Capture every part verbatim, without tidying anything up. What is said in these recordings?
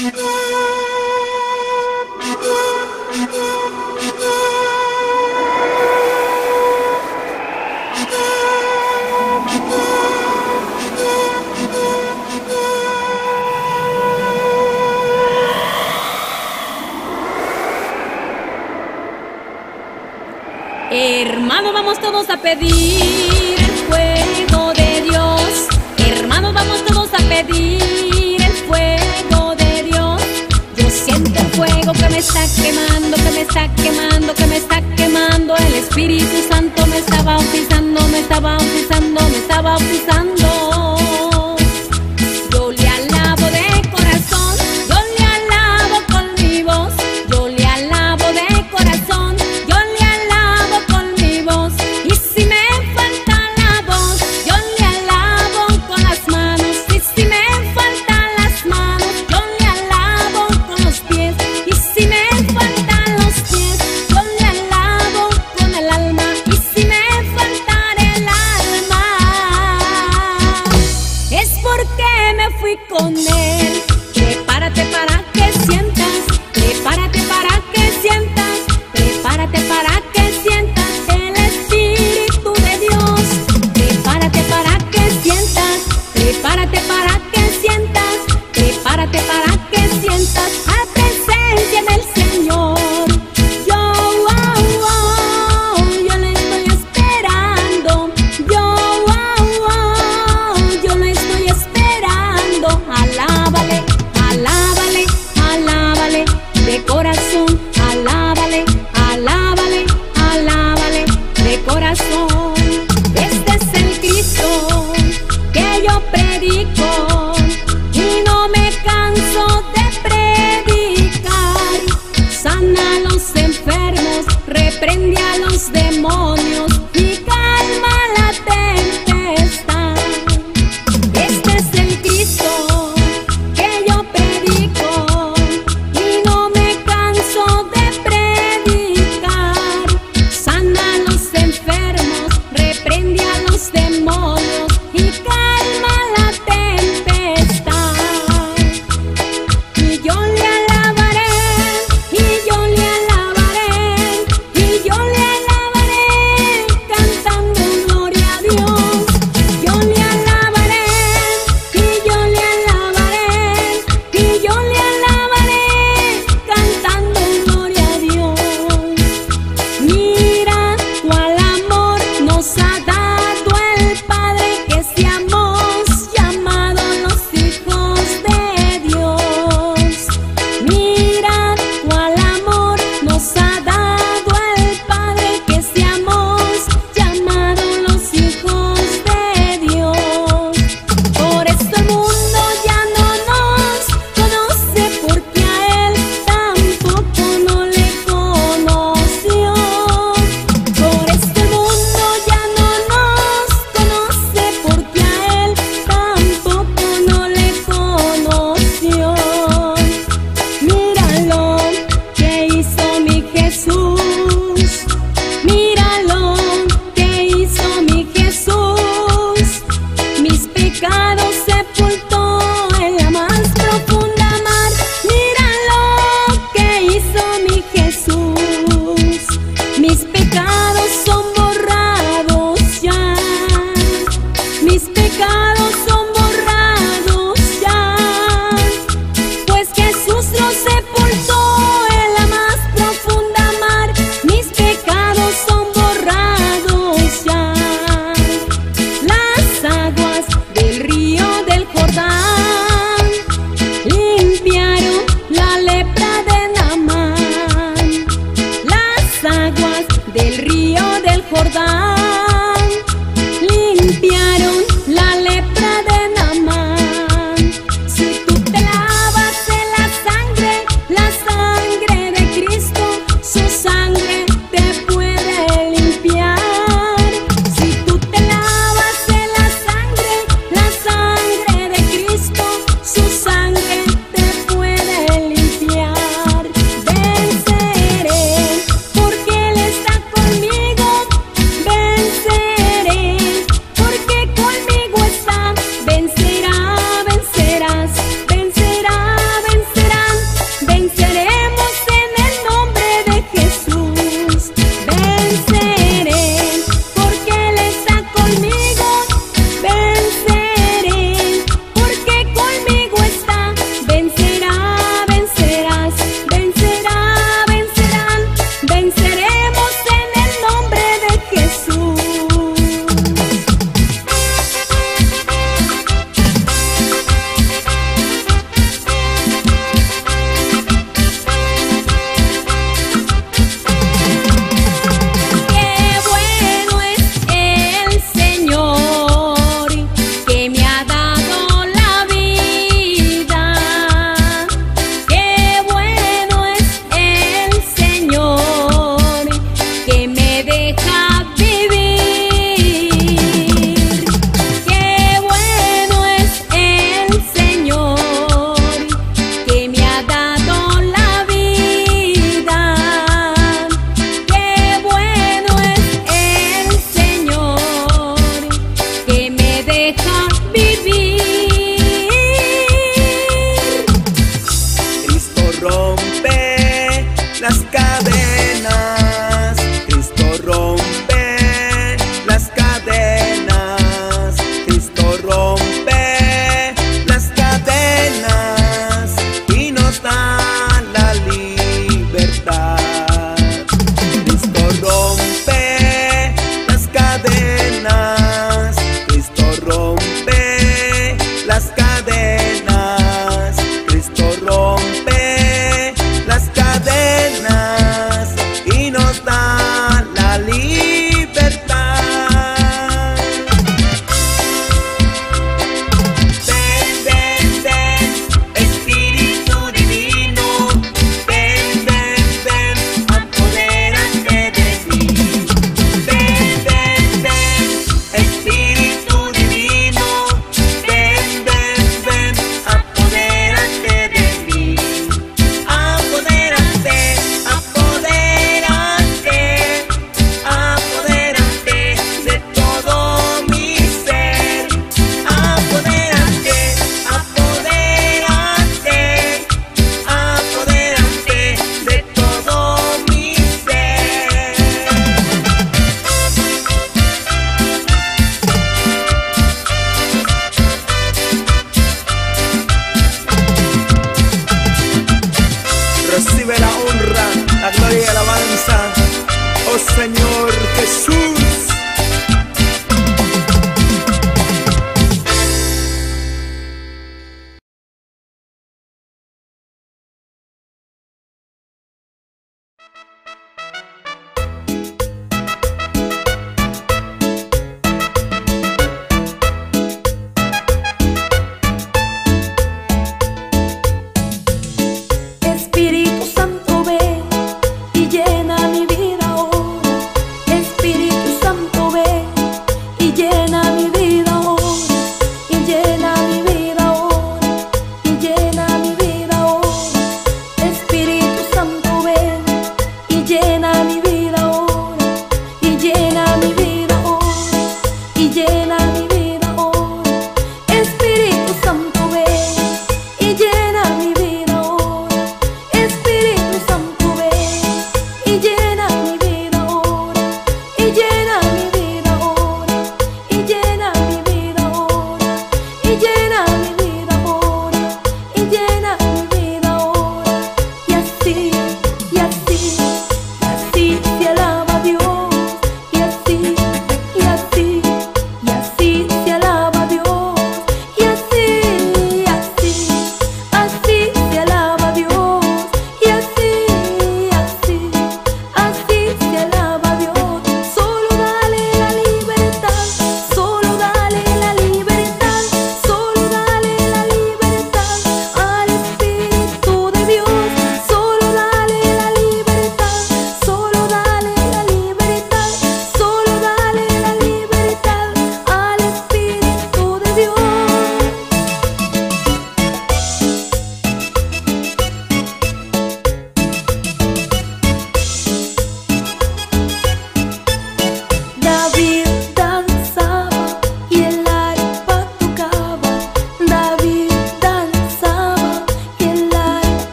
Hermanos, vamos todos a pedir el fuego de Dios. Hermanos, vamos todos a pedir el fuego de Dios. Yo siento el fuego que me está quemando, que me está quemando, que me está quemando. El Espíritu Santo me está bautizando, me está bautizando, me está bautizando. Yo le alabo de corazón, yo le alabo con mi voz. Yo le alabo de corazón, yo le alabo con mi voz. Y si me falta la voz, yo le alabo con las manos. Y si me faltan las manos, yo le alabo con los pies. Y si me faltan los pies, yo le alabo con el alma. Y si me faltara el alma, es porque me fui con Él. Prepárate para que sientas, prepárate para que sientas, prepárate para que sientas el Espíritu de Dios. Prepárate para que sientas, prepárate para que sientas, prepárate para que sientas la presencia del Señor. Yo, oh, oh, yo le estoy esperando. Yo, oh, oh, yo le estoy esperando. Alá.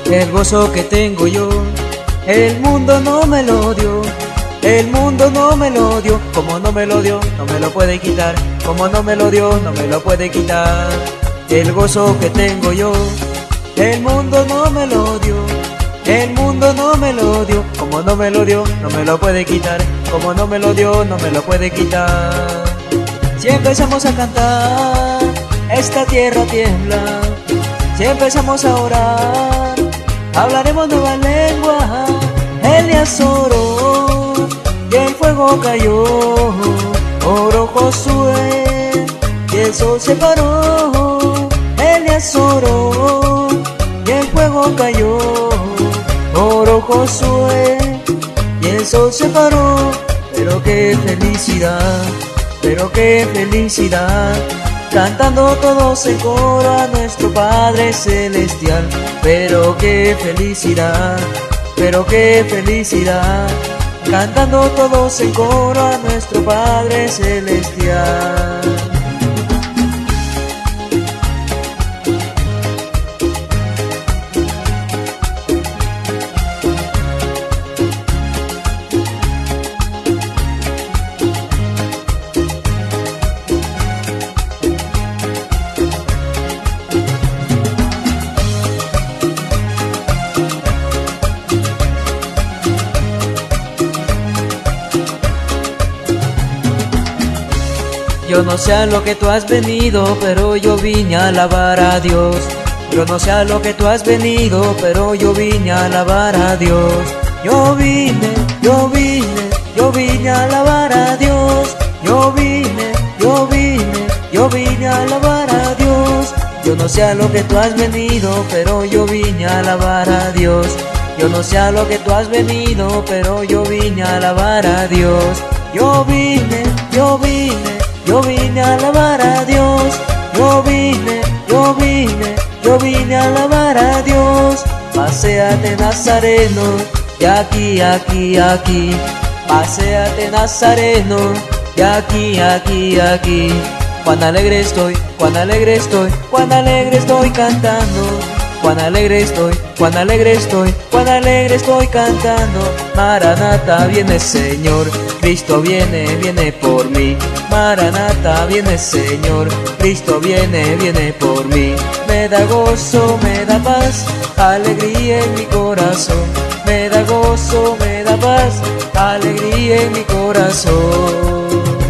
El gozo que tengo yo, el mundo no me lo dio. El mundo no me lo dio, como no me lo dio, no me lo puede quitar. Como no me lo dio, no me lo puede quitar. El gozo que tengo yo, el mundo no me lo dio. El mundo no me lo dio, como no me lo dio, no me lo puede quitar. Como no me lo dio, no me lo puede quitar. Si empezamos a cantar, esta tierra tiembla. Si empezamos a orar, hablaremos nueva lengua. Elías oró y el fuego cayó. Oró Josué y el sol se paró. Elías oró y el fuego cayó. Oró Josué y el sol se paró. Pero qué felicidad, pero qué felicidad, cantando todos en coro a nuestro Padre Celestial. Pero qué felicidad, pero qué felicidad, cantando todos en coro a nuestro Padre Celestial. Yo no sé a lo que tú has venido, pero yo vine a alabar a Dios. Yo no sé a lo que tú has venido, pero yo vine a alabar a Dios. Yo vine, yo vine, yo vine a alabar a Dios. Yo vine, yo vine, yo vine a alabar a Dios. Yo no sé a lo que tú has venido, pero yo vine a alabar a Dios. Yo no sé a lo que tú has venido, pero yo vine a alabar a Dios. Yo vine, yo vine, yo vine a alabar a Dios. Yo vine, yo vine, yo vine a alabar a Dios. Paséate Nazareno, de aquí, aquí, aquí. Paséate Nazareno, de aquí, aquí, aquí. Cuán alegre estoy, cuán alegre estoy, cuán alegre estoy cantando. Cuán alegre estoy, cuán alegre estoy, cuán alegre estoy cantando. Maranata, viene Señor, Cristo viene, viene por mí. Maranata, viene Señor, Cristo viene, viene por mí. Me da gozo, me da paz, alegría en mi corazón. Me da gozo, me da paz, alegría en mi corazón.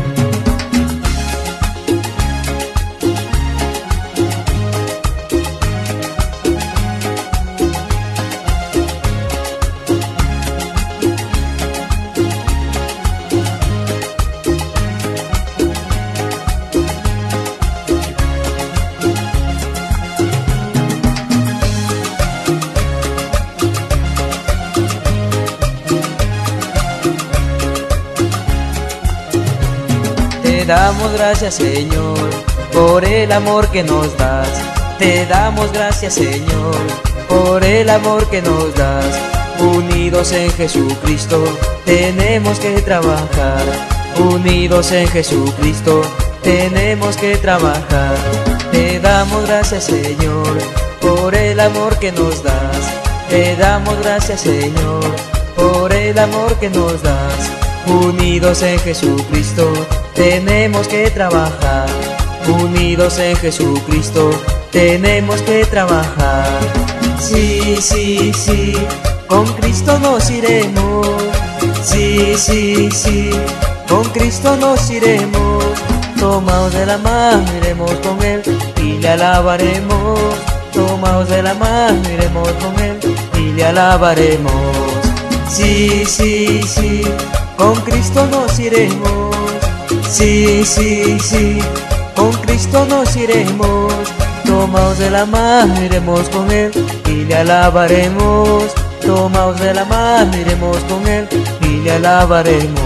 Te damos gracias, Señor, por el amor que nos das. Te damos gracias, Señor, por el amor que nos das. Unidos en Jesucristo tenemos que trabajar. Unidos en Jesucristo tenemos que trabajar. Te damos gracias, Señor, por el amor que nos das. Te damos gracias, Señor, por el amor que nos das. Unidos en Jesucristo tenemos que trabajar. Unidos en Jesucristo tenemos que trabajar. Sí, sí, sí, con Cristo nos iremos. Sí, sí, sí, con Cristo nos iremos. Tomaos de la mano, iremos con Él y le alabaremos. Tomaos de la mano, iremos con Él y le alabaremos. Sí, sí, sí, con Cristo nos iremos. Sí, sí, sí, con Cristo nos iremos. Tomaos de la mano, iremos con Él y le alabaremos. Tomaos de la mano, iremos con Él y le alabaremos.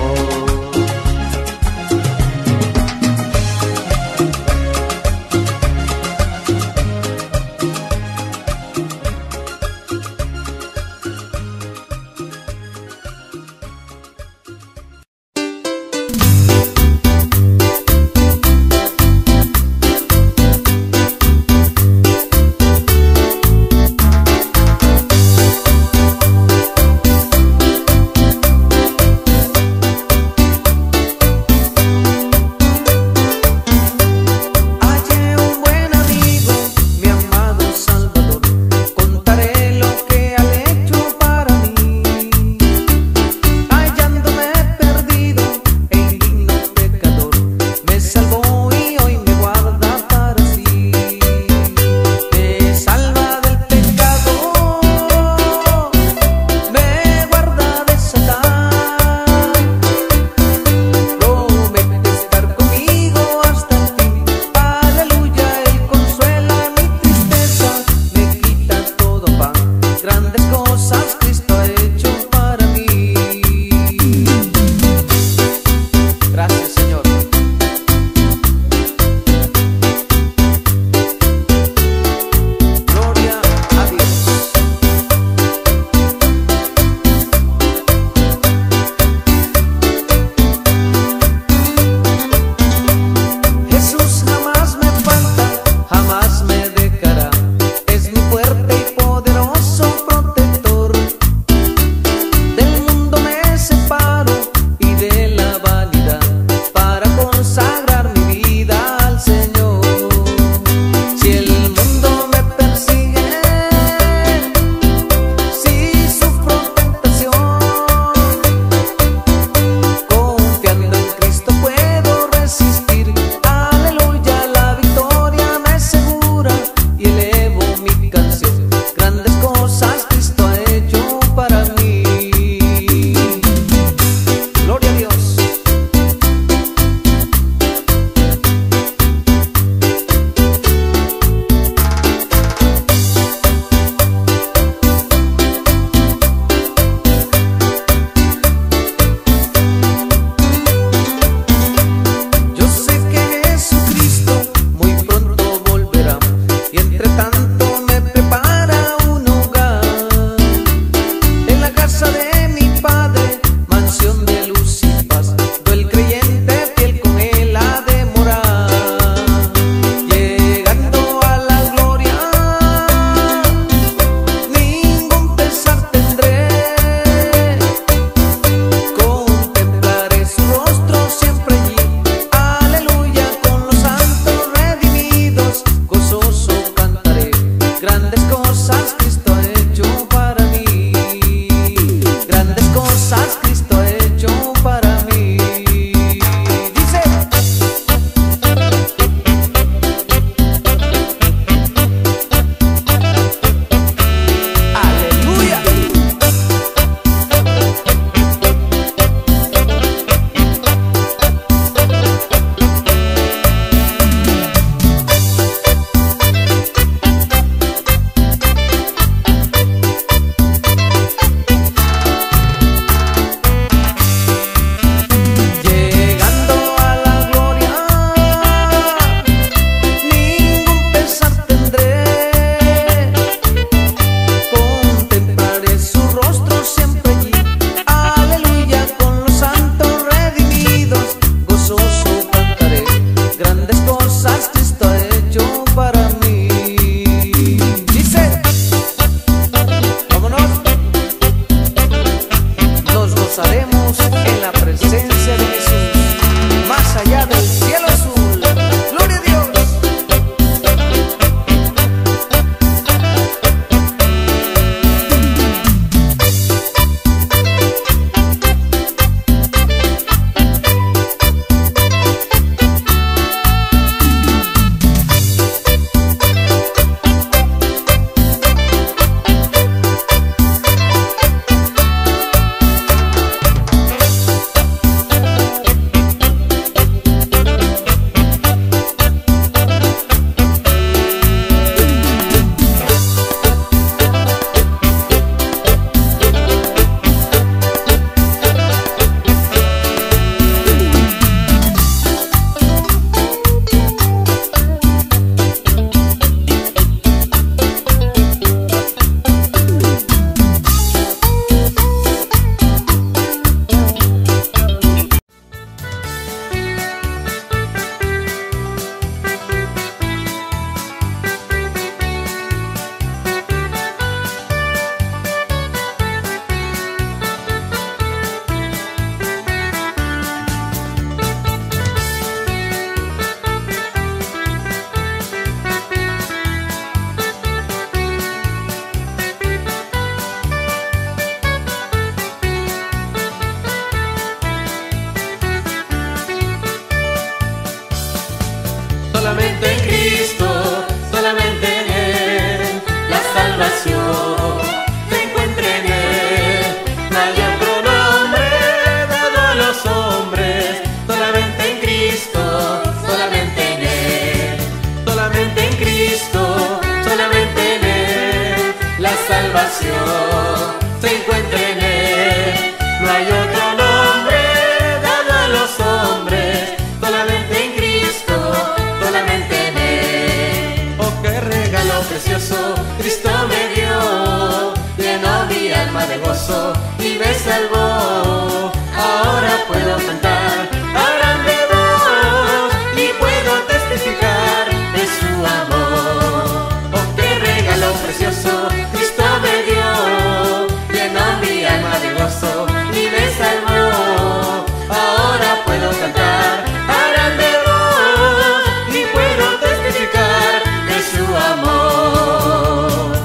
en la presencia de Jesús, más allá del cielo azul. ¡Gloria a Dios! Solamente en Cristo, solamente en Él, la salvación se encuentra en Él. No hay otro nombre dado a los hombres, solamente en Cristo, solamente en Él. Solamente en Cristo, solamente en Él, la salvación se encuentra en Él. No hay otro nombre dado a los hombres, solamente en Cristo, solamente en Él. Oh, qué regalo precioso Cristo me dio, llenó mi alma de gozo y me salvó. Ahora puedo cantar a grande voz y puedo testificar de su amor. Oh, qué regalo precioso Cristo me dio, llenó mi alma de gozo y me salvó. Ahora puedo cantar a grande voz y puedo testificar de su amor.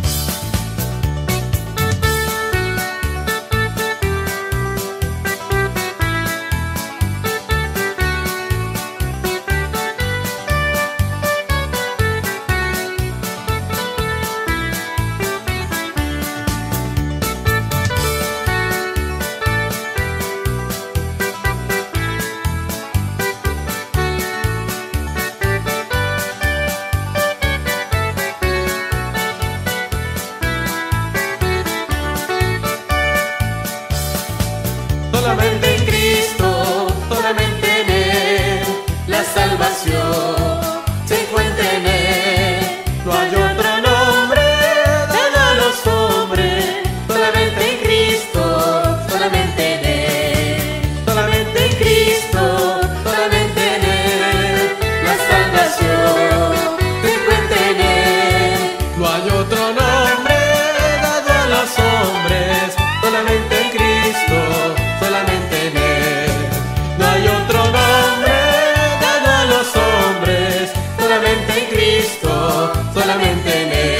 Solamente en Cristo, solamente en Él, la salvación se encuentra en Él. No hay otro nombre dado a los hombres, solamente en Cristo, solamente en Él. Solamente en Cristo, solamente en Él, la salvación se encuentra en Él. No hay otro nombre dado a los hombres, solamente en Cristo, solamente en Él. No hay otro nombre dado a los hombres, solamente en Cristo, solamente en Él.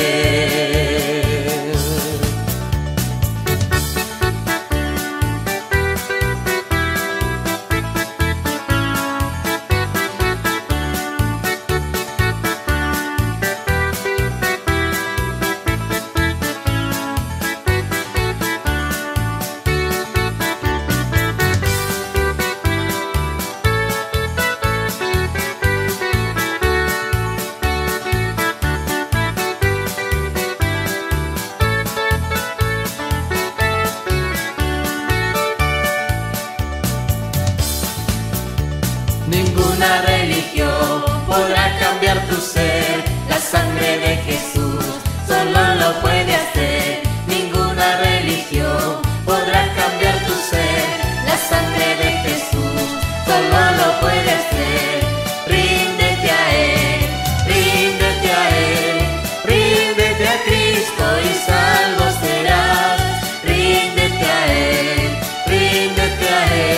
Ninguna religión podrá cambiar tu ser, la sangre de Jesús solo lo puede hacer. Ninguna religión podrá cambiar tu ser, la sangre de Jesús solo lo puede hacer. Ríndete a Él, ríndete a Él, ríndete a Cristo y salvo serás. Ríndete a Él, ríndete a Él.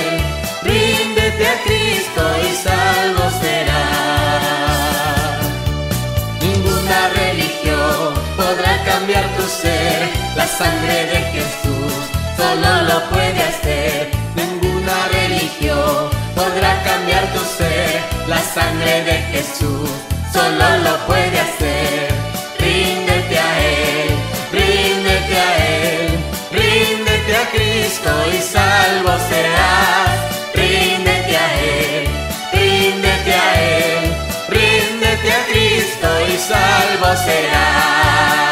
sangre de Jesús solo lo puede hacer. Ninguna religión podrá cambiar tu ser. La sangre de Jesús solo lo puede hacer. Ríndete a Él, ríndete a Él, ríndete a Cristo y salvo serás. Ríndete a Él, ríndete a Él, ríndete a Cristo y salvo serás.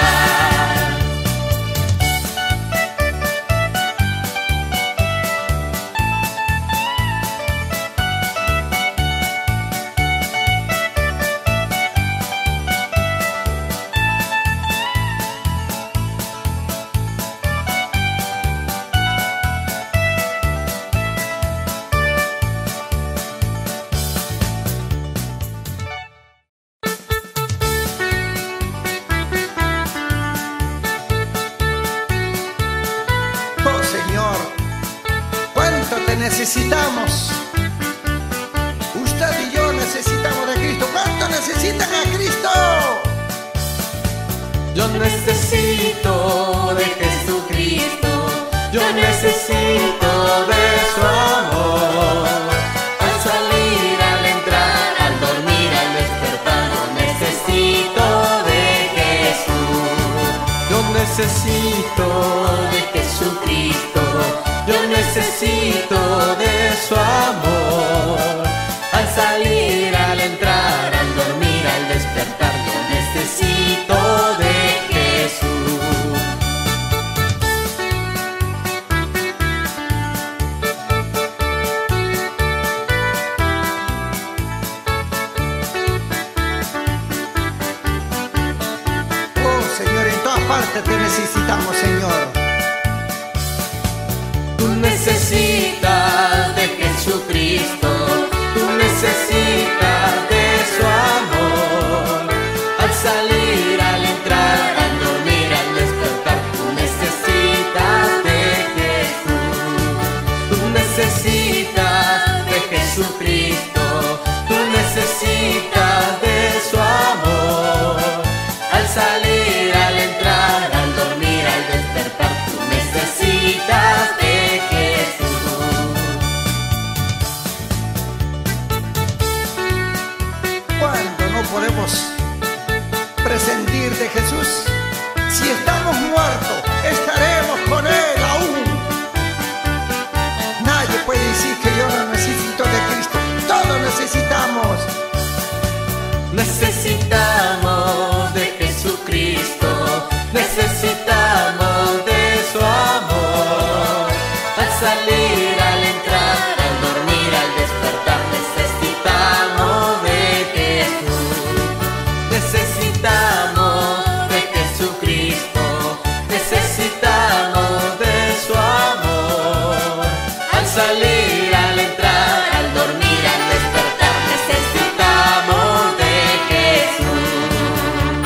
Necesitamos, usted y yo necesitamos de Cristo. ¿Cuánto necesitan a Cristo? Yo necesito de Jesucristo, yo necesito de su amor. Al salir, al entrar, al dormir, al despertar, yo necesito de Jesús. Yo necesito de Jesucristo, yo necesito de su amor. Al salir, al entrar, al dormir, al despertar, yo necesito de Jesús. Oh, Señor, en todas partes te necesitamos, Señor. Tú necesitas de Jesucristo, tú necesitas de su amor. Al salir, al entrar, al dormir, al despertar, tú necesitas de Jesús. Tú necesitas de Jesucristo, tú necesitas de su amor. Al salir, al entrar, al dormir, al despertar, tú necesitas de podemos presentir de Jesús. Si estamos muertos, estaremos con Él aún. Nadie puede decir que yo no necesito de Cristo. Todos necesitamos. Necesitamos de Jesucristo, necesitamos de su amor. Al salir, al entrar, al dormir, al despertar, necesitamos de necesitamos de Jesucristo, necesitamos de su amor. Al salir, al entrar, al dormir, al despertar, necesitamos de Jesús.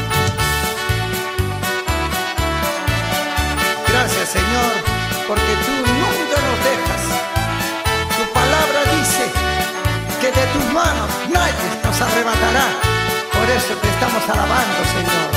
Gracias, Señor, porque tú nunca nos dejas. Tu palabra dice que de tus manos nadie nos arrebatará. Por eso te estamos alabando, Señor.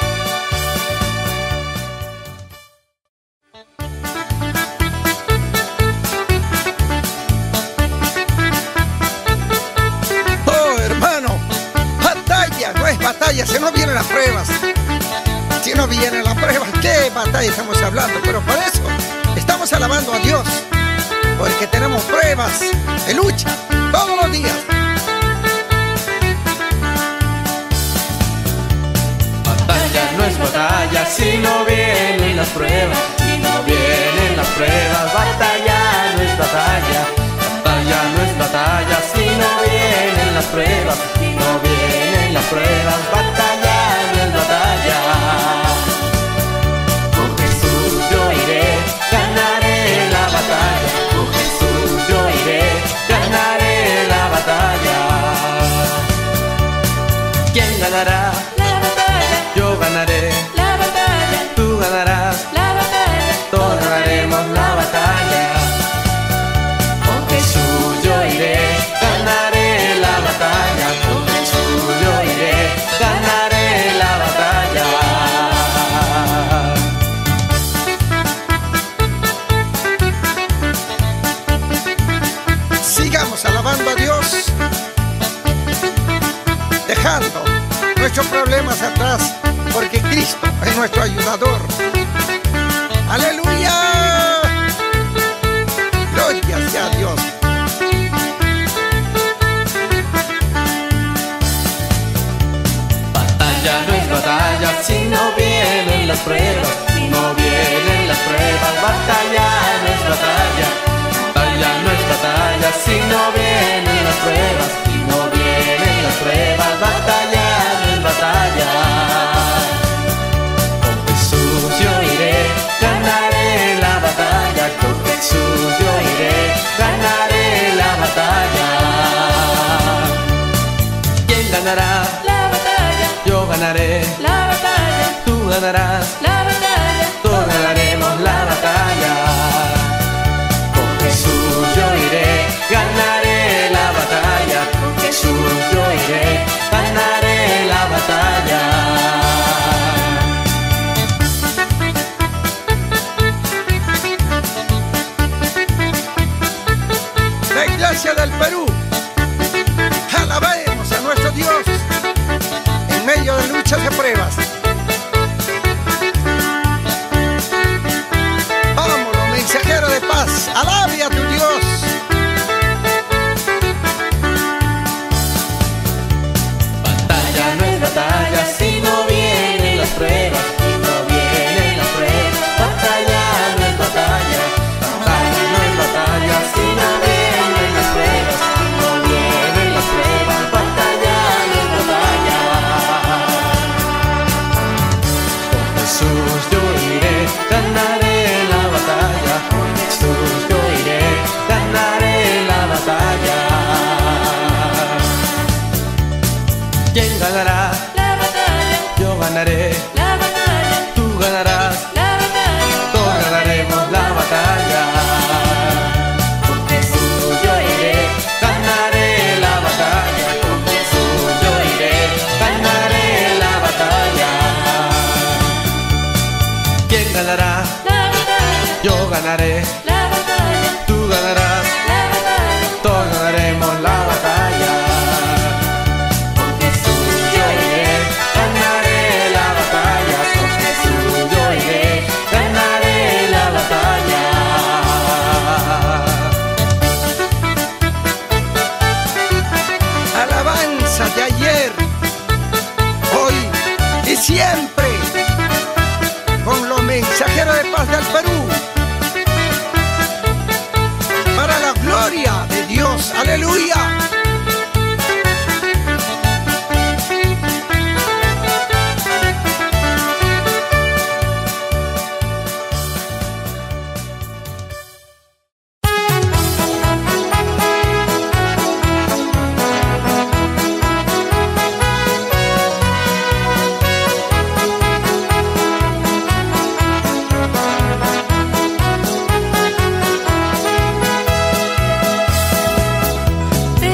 Oh, hermano, batalla, no es batalla, si no vienen las pruebas. Si no vienen las pruebas, ¿qué batalla estamos hablando? Pero por eso estamos alabando a Dios, porque tenemos pruebas de lucha todos los días. No es batalla si no vienen las pruebas, si no vienen las pruebas. Batalla no es batalla, batalla no es batalla si no vienen las pruebas, si no vienen las pruebas. Batalla no es batalla. Con Jesús yo iré, ganaré la batalla. Con Jesús yo iré, ganaré la batalla. ¿Quién ganará? Yo ganaré, la batalla, tú ganarás, la batalla, todos ganaremos la batalla. alabando a Dios, dejando nuestros problemas atrás, porque Cristo es nuestro ayudador. ¡Aleluya! ¡Gloria sea a Dios! Batalla no es batalla si no vienen las pruebas, si no vienen las pruebas. Batalla no es batalla, batalla no es batalla si no vienen las pruebas, si no vienen las pruebas. Batalla no es batalla. Con Jesús yo iré, ganaré la batalla. Con Jesús yo iré, ganaré la batalla. ¿Quién ganará? Yo ganaré la batalla, tú ganarás la batalla, todos ganaremos la batalla. Con Jesús yo iré, ganaré la batalla. Con Jesús yo iré, ganaré la batalla. La Iglesia del Perú, alabemos a nuestro Dios en medio de luchas y pruebas. Vámonos, mensajero de paz, alabe a tu Dios. Batalla no es batalla si no vienen las pruebas, si no vienen las pruebas. Batalla no es batalla, batalla no es batalla si no vienen las pruebas, si no vienen las pruebas. Batalla no es batalla. Con Jesús yo iré, ganaré la batalla. Con Jesús yo iré, ganaré la batalla. ¿Quién ganará? La batalla. Yo ganaré la batalla. Tú ganarás la batalla. Todos ganaremos la batalla. Con Jesús yo iré, ganaré la batalla. Con Jesús yo iré, ganaré la batalla. ¿Quién ganará? La batalla. Yo ganaré la batalla. Tú ganarás la batalla. Todos ganaremos la batalla. Con Jesús yo iré, ganaré la batalla. Con Jesús yo iré, ganaré la batalla. Alabanza de ayer, hoy y siempre, con los mensajeros de paz del Perú, para la gloria de Dios. ¡Aleluya! Te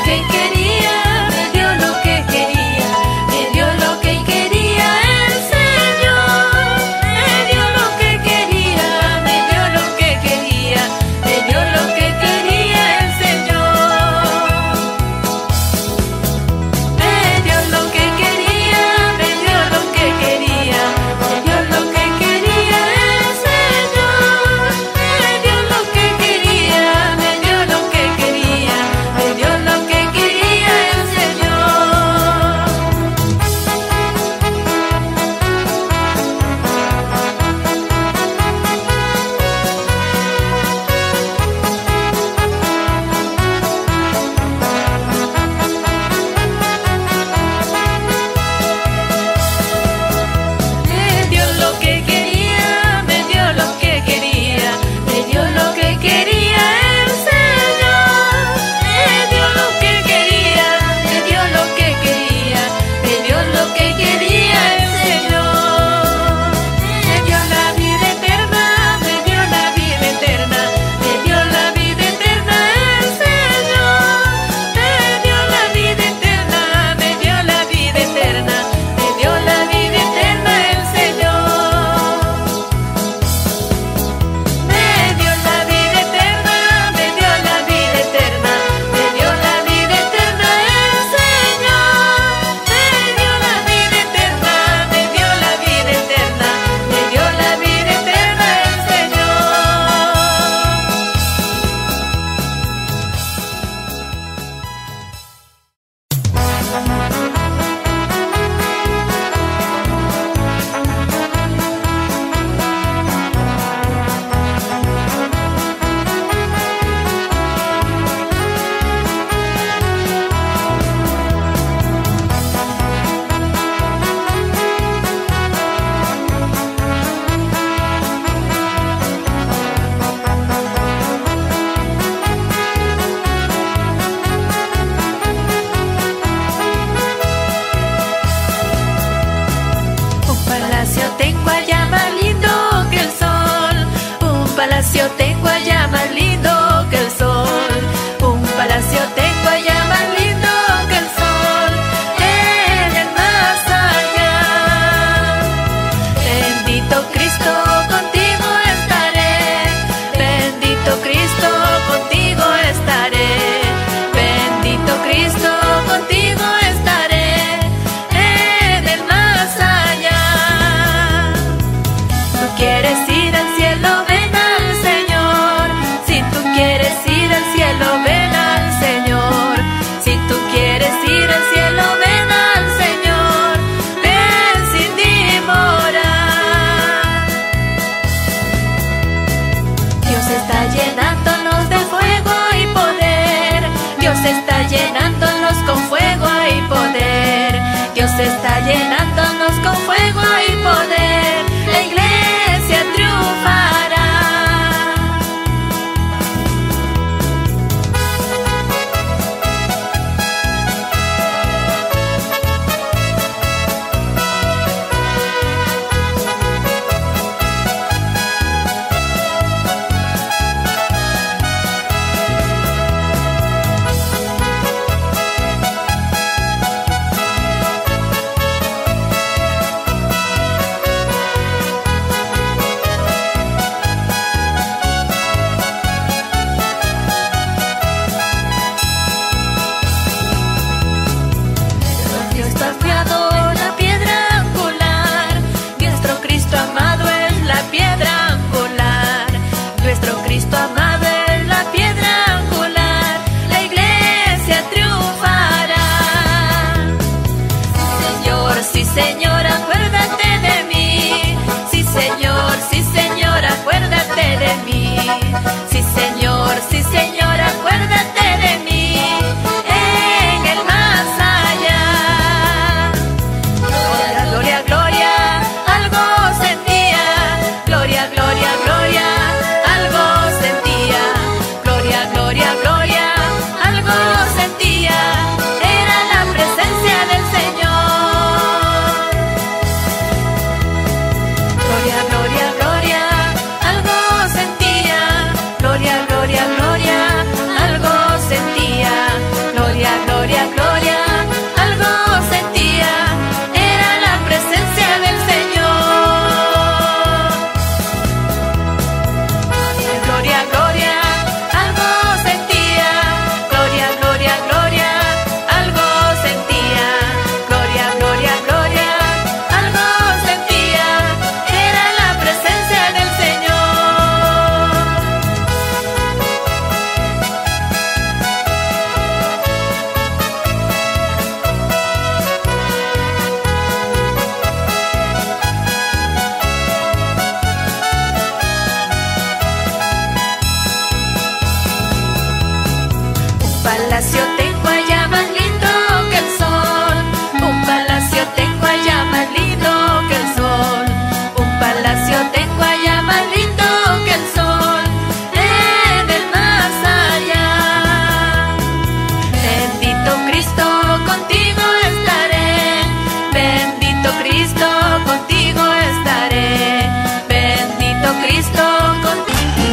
que quería, me dio lo que quería, me dio lo que quería el Señor. Me dio lo que quería, me dio lo que quería, me dio lo que quería el Señor. Me dio lo que quería, me dio lo que quería, me dio lo que quería el Señor. Me dio lo que quería, me dio lo que quería, me dio lo que quería el Señor. Me dio lo que quería, me dio lo que quería, me dio lo que quería el Señor. Me dio lo que quería, me dio lo que quería, me dio lo que quería el Señor. Me dio la vida eterna, me dio la vida eterna, me dio la vida eterna el Señor. Me dio la vida eterna, me dio la vida eterna, me dio la vida eterna el Señor. Me dio la vida eterna, me dio la vida eterna, me dio la vida eterna el Señor. Me dio la vida eterna, me dio la vida eterna, me dio la vida eterna el Señor. Un palacio tengo allá más lindo que el sol. Un palacio tengo allá más lindo que el sol. Un palacio tengo allá más lindo que el sol. En el más allá. Bendito Cristo, contigo estaré. Bendito Cristo, contigo estaré. Bendito Cristo, contigo estaré. En el más allá. Tú quieres ir al cielo, ven al Señor. Si tú quieres ir al cielo, ven al Señor. Si tú quieres ir al cielo, ven al Señor. Ven sin demorar. Dios está llenándonos de fuego y poder. Dios está llenándonos con fuego y poder. Dios está llenándonos con fuego y poder. La iglesia triunfará. Cristo ha enviado la piedra angular. Nuestro Cristo amado es la piedra angular. Nuestro Cristo amado es la piedra angular. La iglesia triunfará. Sí, Señor, sí, Señor, acuérdate de mí. Sí, Señor, sí, Señor, acuérdate de mí. Sí, Señor, sí, Señor, acuérdate de mí. En el más allá. Gloria, gloria, gloria, algo sentía. Gloria, gloria, gloria, algo sentía. Gloria, gloria, gloria, algo sentía. Era la presencia del Señor. Gloria, gloria, gloria, algo sentía. palacio tengo allá más lindo que el sol. Un palacio tengo allá más lindo que el sol. Un palacio tengo allá más lindo que el sol. En el más allá. Bendito Cristo, contigo estaré. Bendito Cristo, contigo estaré. Bendito Cristo, contigo.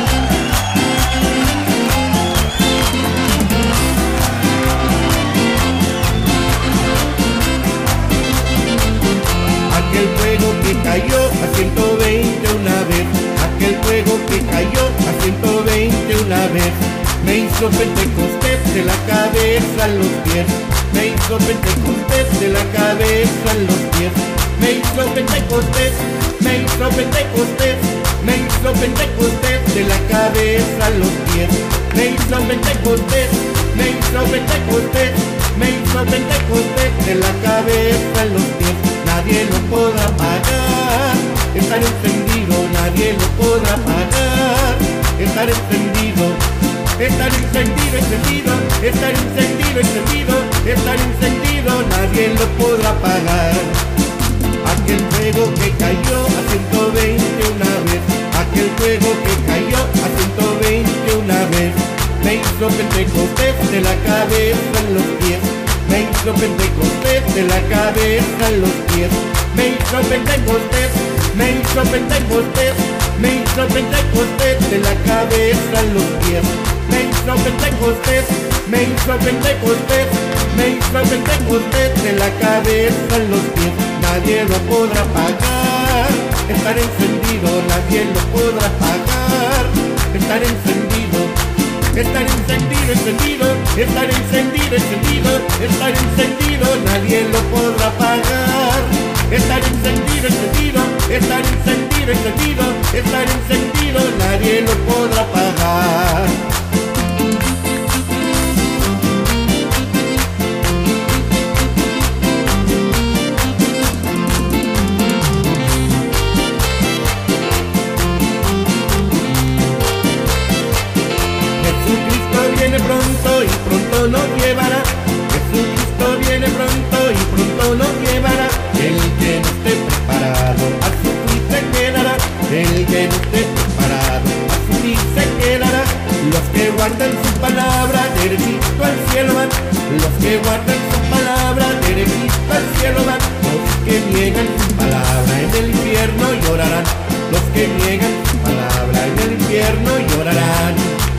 Aquel fuego que cayó a ciento veinte una vez, aquel fuego que cayó a ciento veinte una vez, me hizo Pentecostés de la cabeza a los pies, me hizo Pentecostés de la cabeza a los pies, me hizo Pentecostés, me hizo Pentecostés, me hizo Pentecostés de la cabeza a los pies, me hizo Pentecostés, me hizo Pentecostés, me hizo Pentecostés de la cabeza a los pies. Nadie lo podrá pagar, estar encendido, nadie lo podrá pagar, estar encendido, estar encendido, encendido, estar encendido, encendido, estar encendido, nadie lo podrá pagar. Aquel fuego que cayó a ciento veinte una vez, aquel fuego que cayó a ciento veinte una vez, me hizo Pentecostés de la cabeza a los pies. Me hizo Pentecostés de la cabeza a los pies. Me hizo Pentecostés, me hizo Pentecostés, me hizo Pentecostés de la cabeza a los pies. Me hizo Pentecostés, me hizo Pentecostés, me hizo Pentecostés de la cabeza a los pies. Nadie lo podrá pagar, estar encendido, nadie lo podrá pagar, estar encendido. Estar encendido, encendido, estar encendido, encendido, estar encendido, nadie lo podrá pagar. Estar encendido, encendido, estar encendido, encendido, estar encendido, nadie lo podrá pagar. Viene pronto y pronto nos llevará. Jesucristo viene pronto y pronto nos llevará. El que no esté preparado a sufrir se quedará. El que no esté preparado a sufrir se quedará. Los que guardan su palabra derechito al cielo van. Los que guardan su palabra derechito al cielo van. Los que niegan su palabra en el infierno llorarán. Los que niegan su palabra en el infierno llorarán.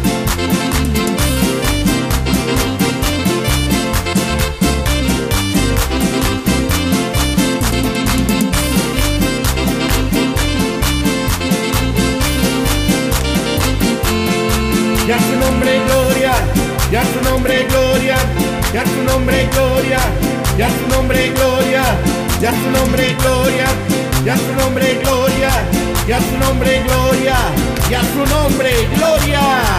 Ya su nombre gloria, ya su nombre gloria, ya su nombre gloria, ya su nombre gloria, ya su nombre gloria, ya su nombre gloria, ya su nombre gloria, ya su nombre gloria.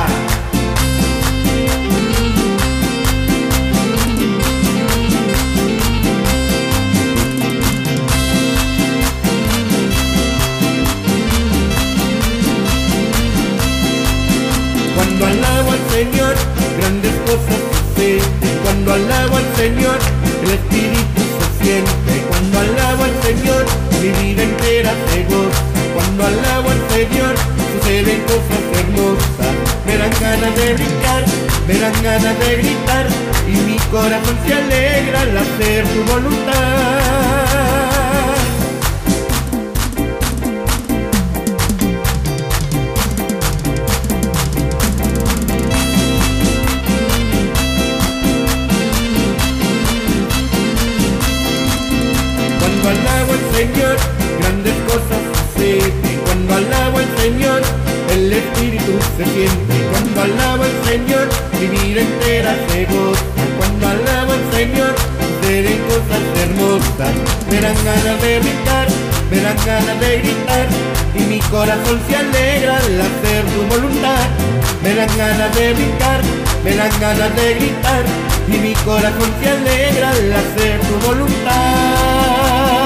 Cuando alabo al Señor, grandes cosas suceden. Cuando alabo al Señor, el Espíritu se siente. Cuando alabo al Señor, mi vida entera se goza. Cuando alabo al Señor, suceden cosas hermosas. Me dan ganas de brincar, me dan ganas de gritar, y mi corazón se alegra al hacer tu voluntad. Cuando alabo al Señor, grandes cosas suceden. Cuando alabo al Señor, el Espíritu se siente. Cuando alabo al Señor, mi vida entera se goza. Cuando alabo al Señor, suceden cosas hermosas. Me dan ganas de brincar, me dan ganas de gritar, y mi corazón se alegra al hacer tu voluntad. Me dan ganas de brincar, me dan ganas de gritar, y mi corazón se alegra al hacer tu voluntad.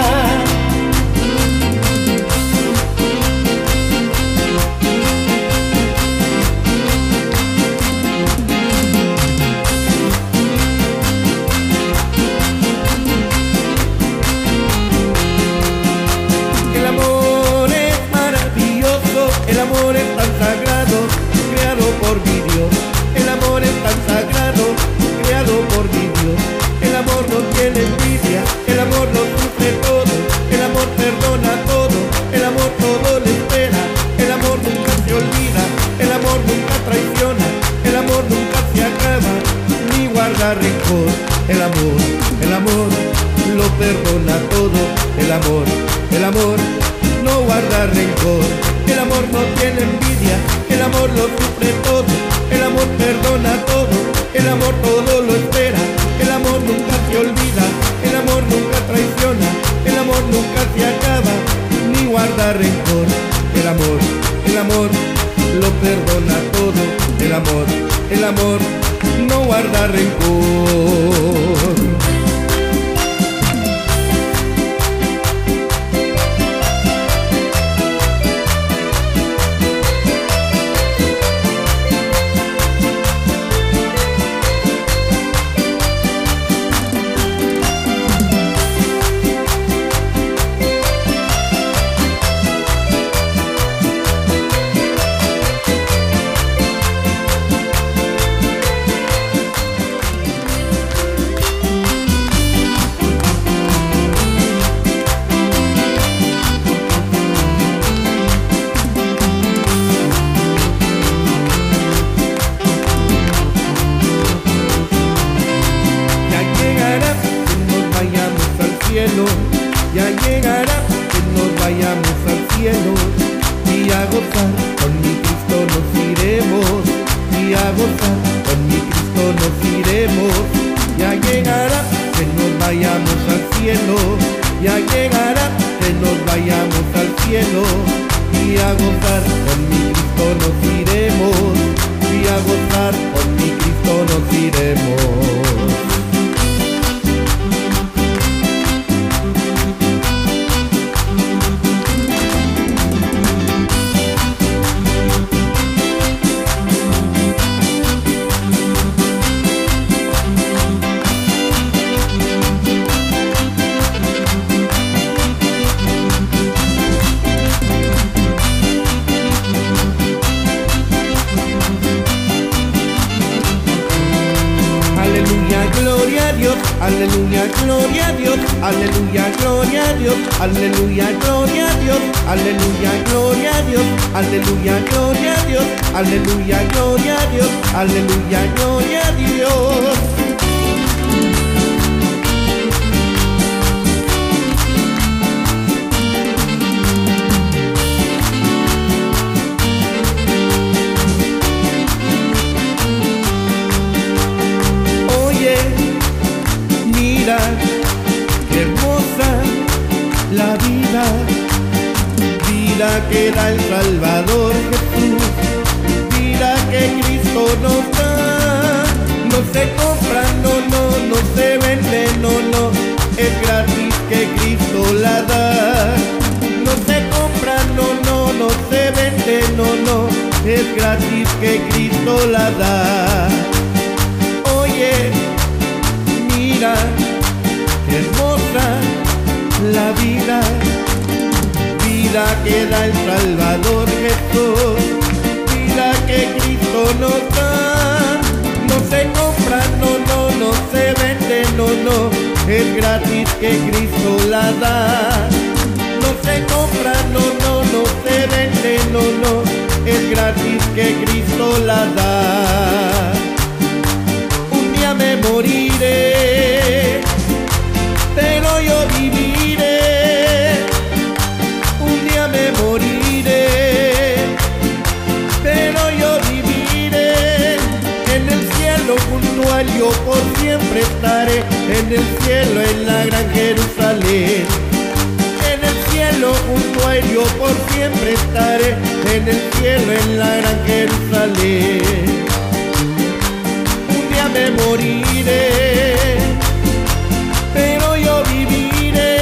guarda rencor. El amor, el amor lo perdona todo. El amor, el amor no guarda rencor. El amor no tiene envidia, el amor lo sufre todo. El amor perdona todo, el amor todo lo espera. El amor nunca se olvida, el amor nunca traiciona. El amor nunca se acaba, ni guarda rencor. El amor, el amor lo perdona todo. El amor, el amor no guarda rencor. Ya llegará que nos vayamos al cielo, y a gozar con mi Cristo nos iremos, y a gozar con mi Cristo nos iremos. Ya llegará que nos vayamos al cielo, ya llegará que nos vayamos al cielo, y a gozar con mi Cristo nos iremos, y a gozar con mi Cristo nos iremos. Aleluya, gloria a Dios, aleluya, gloria a Dios, aleluya, gloria a Dios, aleluya, gloria a Dios, aleluya, gloria a Dios, aleluya, gloria a Dios, aleluya, gloria a Dios. Qué hermosa la vida, vida que da el Salvador Jesús, vida que Cristo nos da. No se compra, no, no, no se vende, no, no, es gratis que Cristo la da. No se compra, no, no, no se vende, no, no, es gratis que Cristo la da. Oye, mira, qué hermosa la vida, vida que da el Salvador Jesús, vida que Cristo nos da. No se compra, no, no, no se vende, no, no, es gratis que Cristo la da. No se compra, no, no, no se vende, no, no, es gratis que Cristo la da. Un día me moriré, pero yo viviré. Un día me moriré, pero yo viviré. En el cielo junto a él yo por siempre estaré, en el cielo en la gran Jerusalén. En el cielo junto a él yo por siempre estaré, en el cielo en la gran Jerusalén. Un día me moriré, pero yo viviré.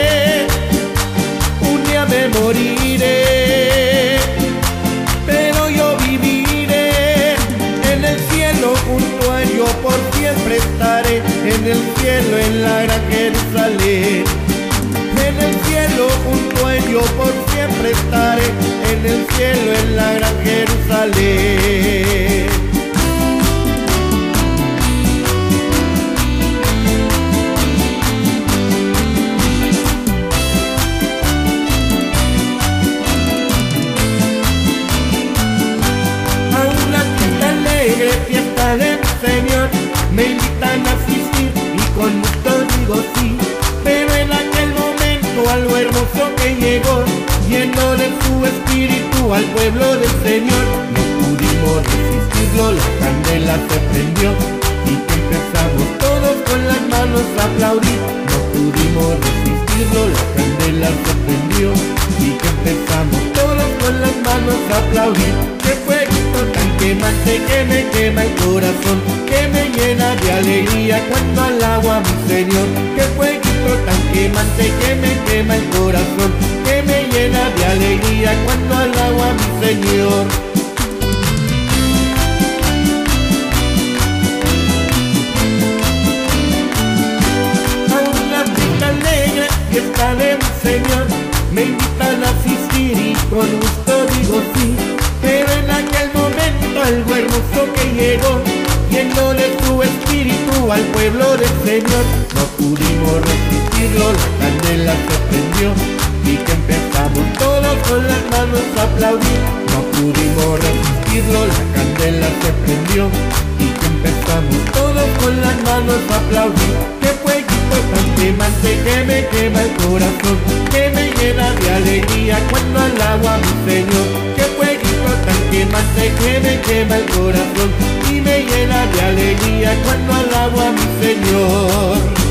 Un día me moriré, pero yo viviré. En el cielo junto a él yo por siempre estaré, en el cielo en la gran Jerusalén. En el cielo junto a él yo por siempre estaré, en el cielo en la gran Jerusalén. Fiesta del Señor, me invita al pueblo del Señor. No pudimos resistirlo, la candela se prendió y que empezamos todos con las manos a aplaudir. No pudimos resistirlo, la candela se prendió y que empezamos todos con las manos a aplaudir. ¡Qué fueguito tan quemante que me quema el corazón, que me llena de alegría cuando alabo a mi Señor! ¡Qué fueguito tan quemante que me quema el corazón, que me llena de alegría cuando alabo a mi Señor! A una fiesta alegre, fiesta de mi Señor, me invitan a asistir y con gusto digo sí. Pero en aquel momento algo hermoso que llegó, lleno de su espíritu al pueblo del Señor. No pudimos resistirlo, la candela se prendió y que empezamos todos con las manos a aplaudir. No pudimos resistirlo, la candela se prendió y que empezamos todos con las manos a aplaudir. ¡Qué fueguito tan quemante que me quema el corazón, que me llena de alegría cuando alabo a mi Señor! ¡Qué fueguito tan quemante que me quema el corazón y me llena de alegría cuando alabo a mi Señor!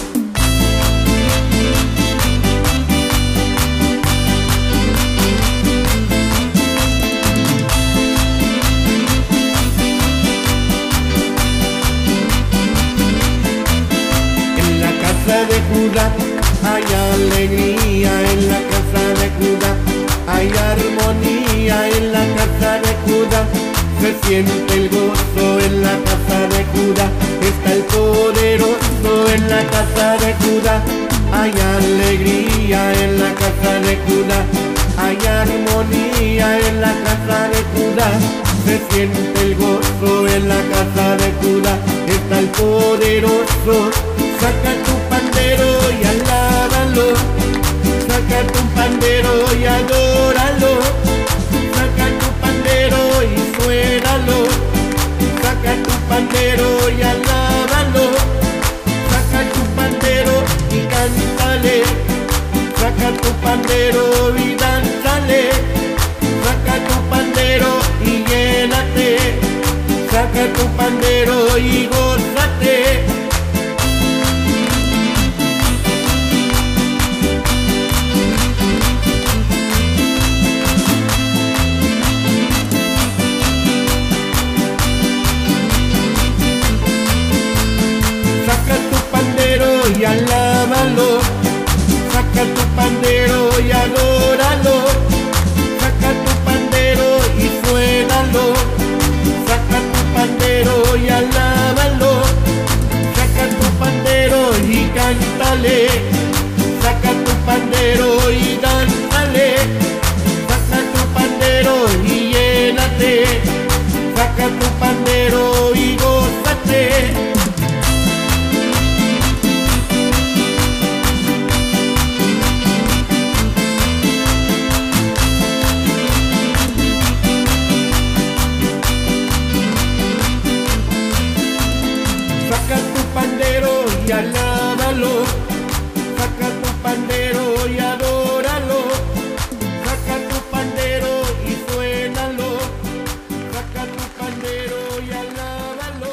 De Judá hay alegría, en la casa de Judá hay armonía, en la casa de Judá se siente el gozo, en la casa de Judá está el poderoso, en la casa de Judá hay alegría, en la casa de Judá hay armonía, en la casa de Judá se siente el gozo, en la casa de Judá está el poderoso. Saca tu pandero y alábalo, saca tu pandero y adóralo, saca tu pandero y suénalo, saca tu pandero y alábalo, saca tu pandero y cántale, saca tu pandero y dánzale, saca tu pandero y llénate, saca tu pandero y gózate. Y alábalo, saca tu pandero y adóralo, saca tu pandero y suénalo, saca tu pandero y alábalo, saca tu pandero y cántale, saca tu pandero y dánzale, saca tu pandero y llénate, saca tu pandero y gózate. Y alábalo, saca tu pandero y adóralo, saca tu pandero y suénalo, saca tu pandero y alábalo.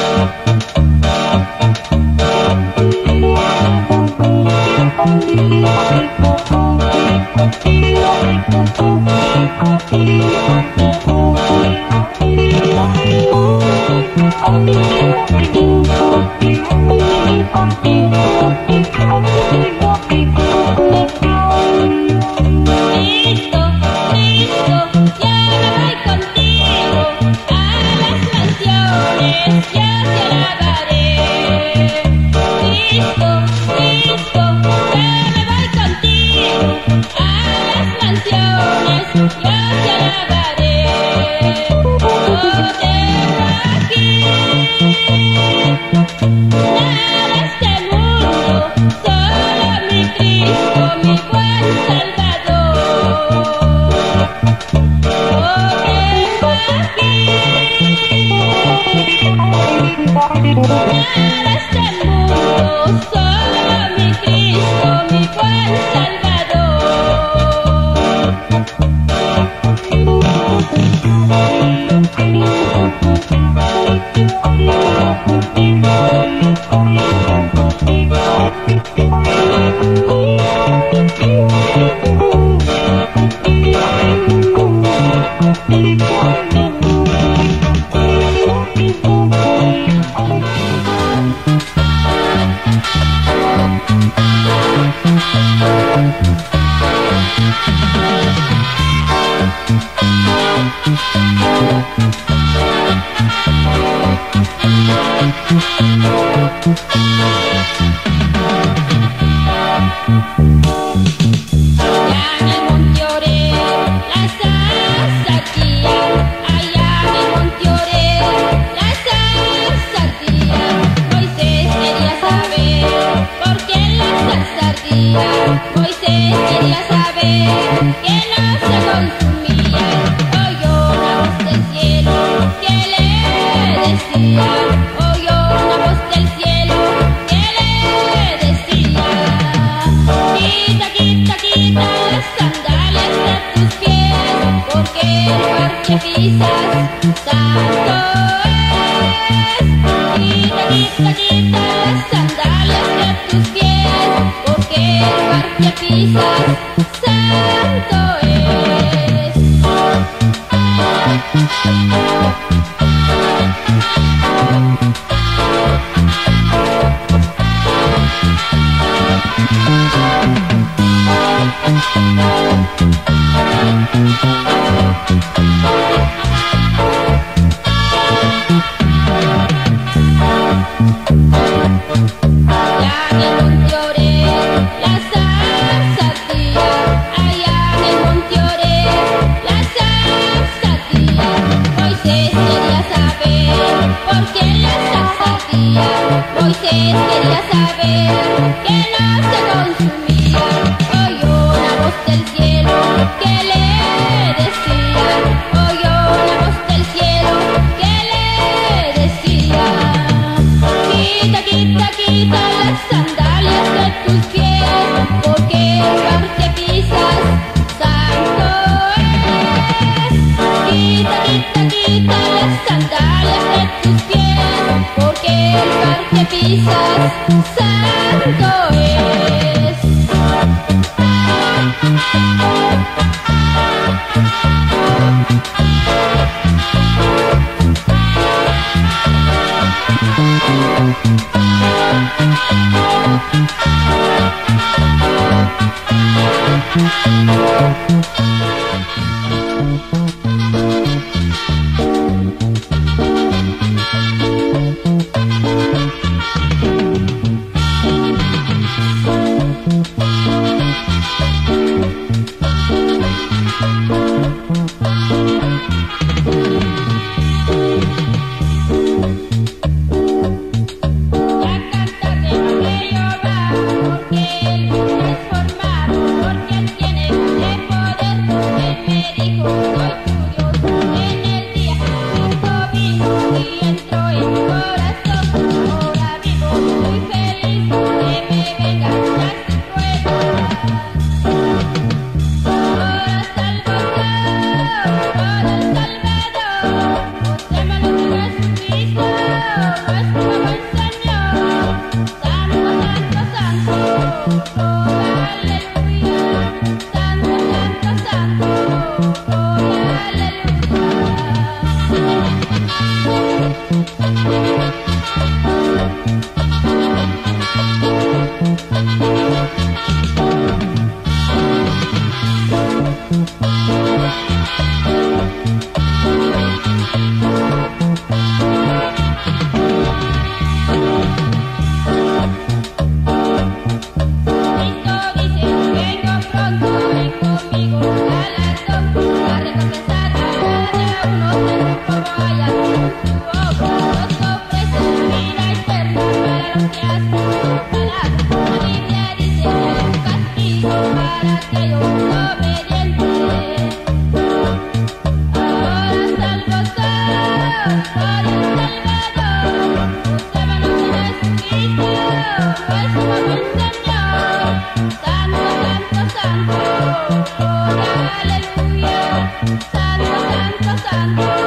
Salvador.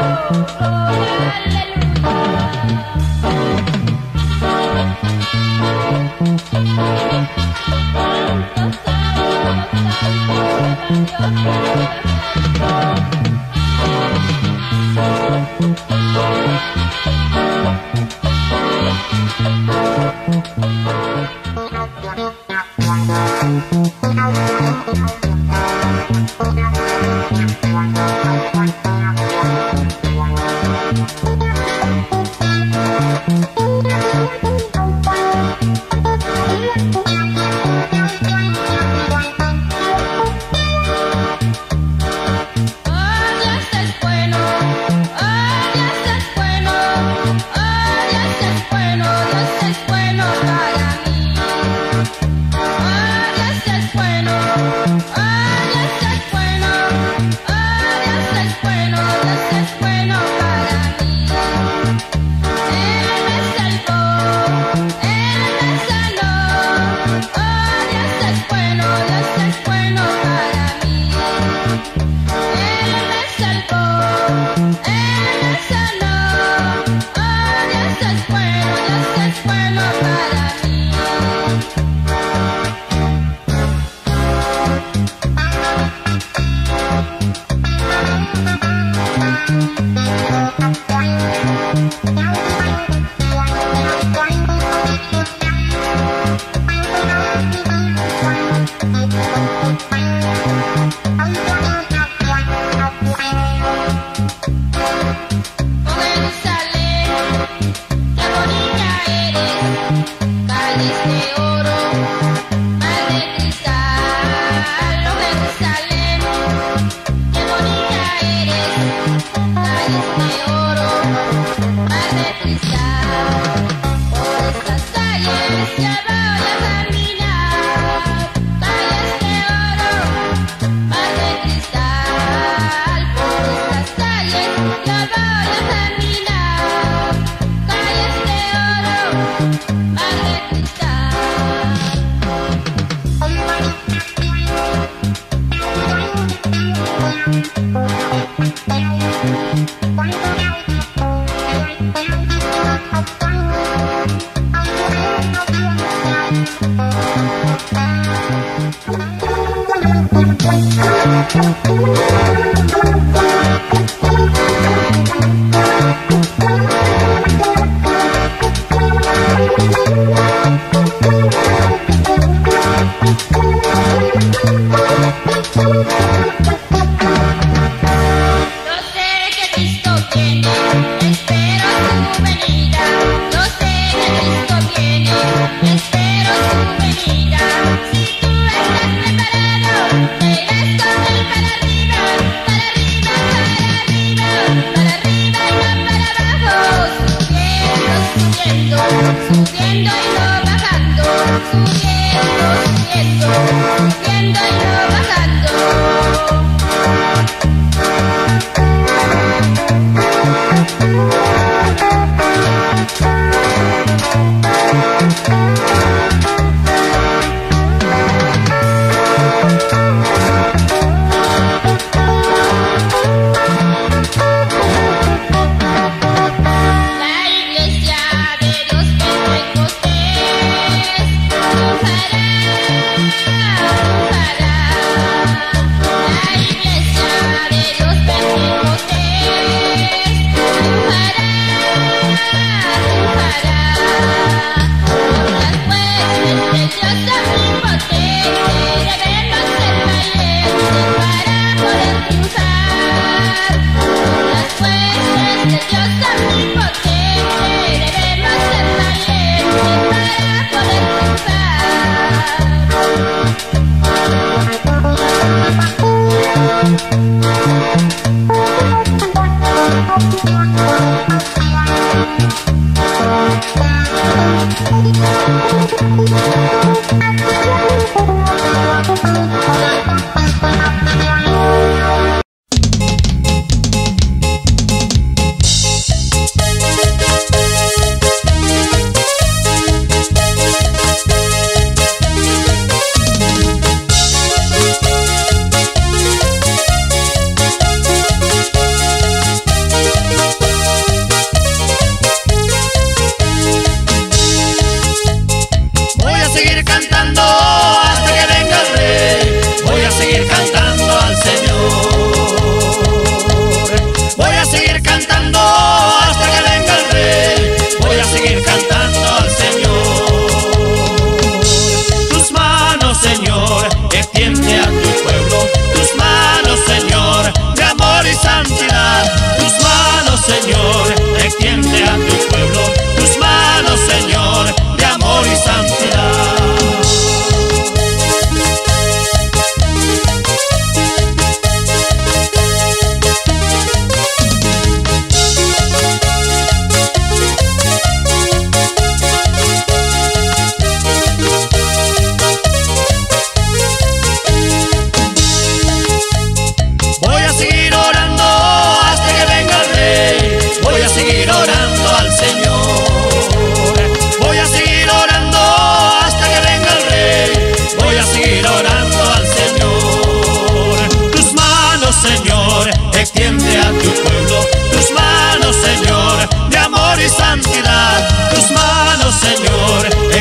Subiendo y no bajando.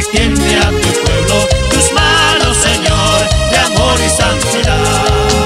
extiende a tu pueblo tus manos, Señor, de amor y santidad.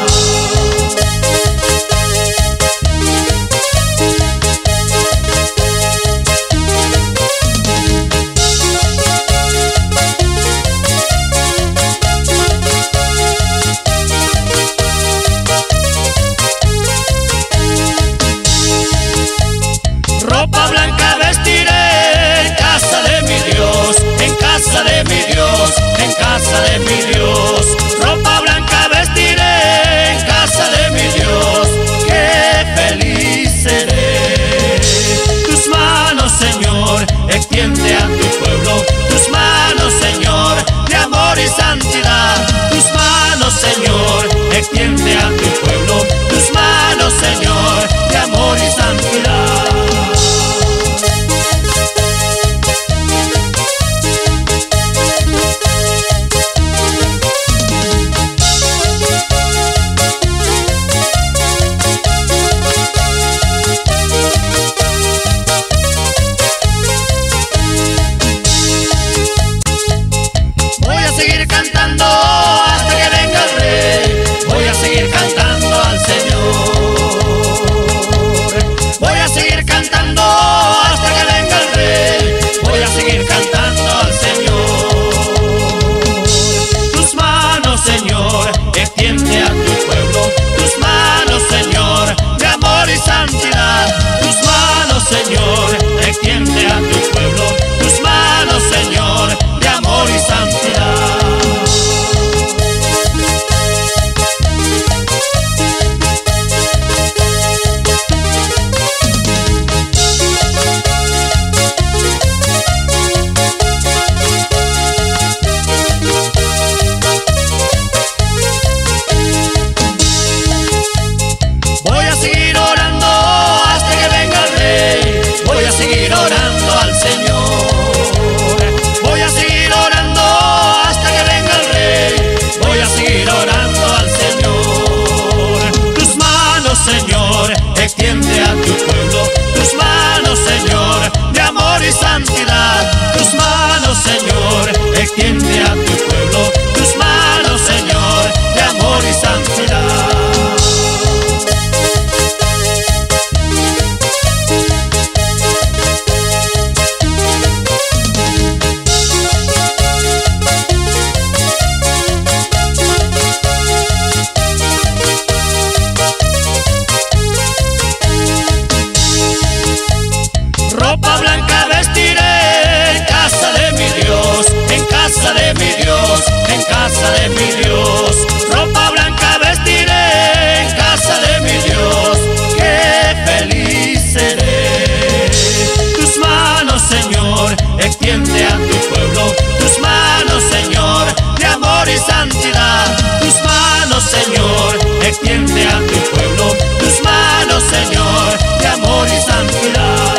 Ropa blanca vestiré en casa de mi Dios, en casa de mi Dios, en casa de mi Dios. Ropa blanca vestiré en casa de mi Dios, qué feliz seré. Tus manos, Señor, extiende a tu pueblo, tus manos, Señor, de amor y santidad. Tus manos, Señor, extiende a tu pueblo, tus manos, Señor, de amor y santidad. Extiende a tu pueblo tus manos, Señor, de amor y santidad. Tus manos, Señor, extiende a tu pueblo tus manos, Señor, de amor y santidad. Extiende a tu pueblo tus manos, Señor, de amor y santidad. Tus manos, Señor, extiende a tu pueblo tus manos, Señor, de amor y santidad. Ropa blanca vestiré en casa de mi Dios, en casa de mi Dios, en casa de mi Dios. Ropa blanca vestiré en casa de mi Dios, qué feliz seré. Tus manos, Señor, extiende a tu pueblo, tus manos, Señor, de amor y santidad. Tus manos, Señor, extiende a tu pueblo, tus manos, Señor, de amor y santidad.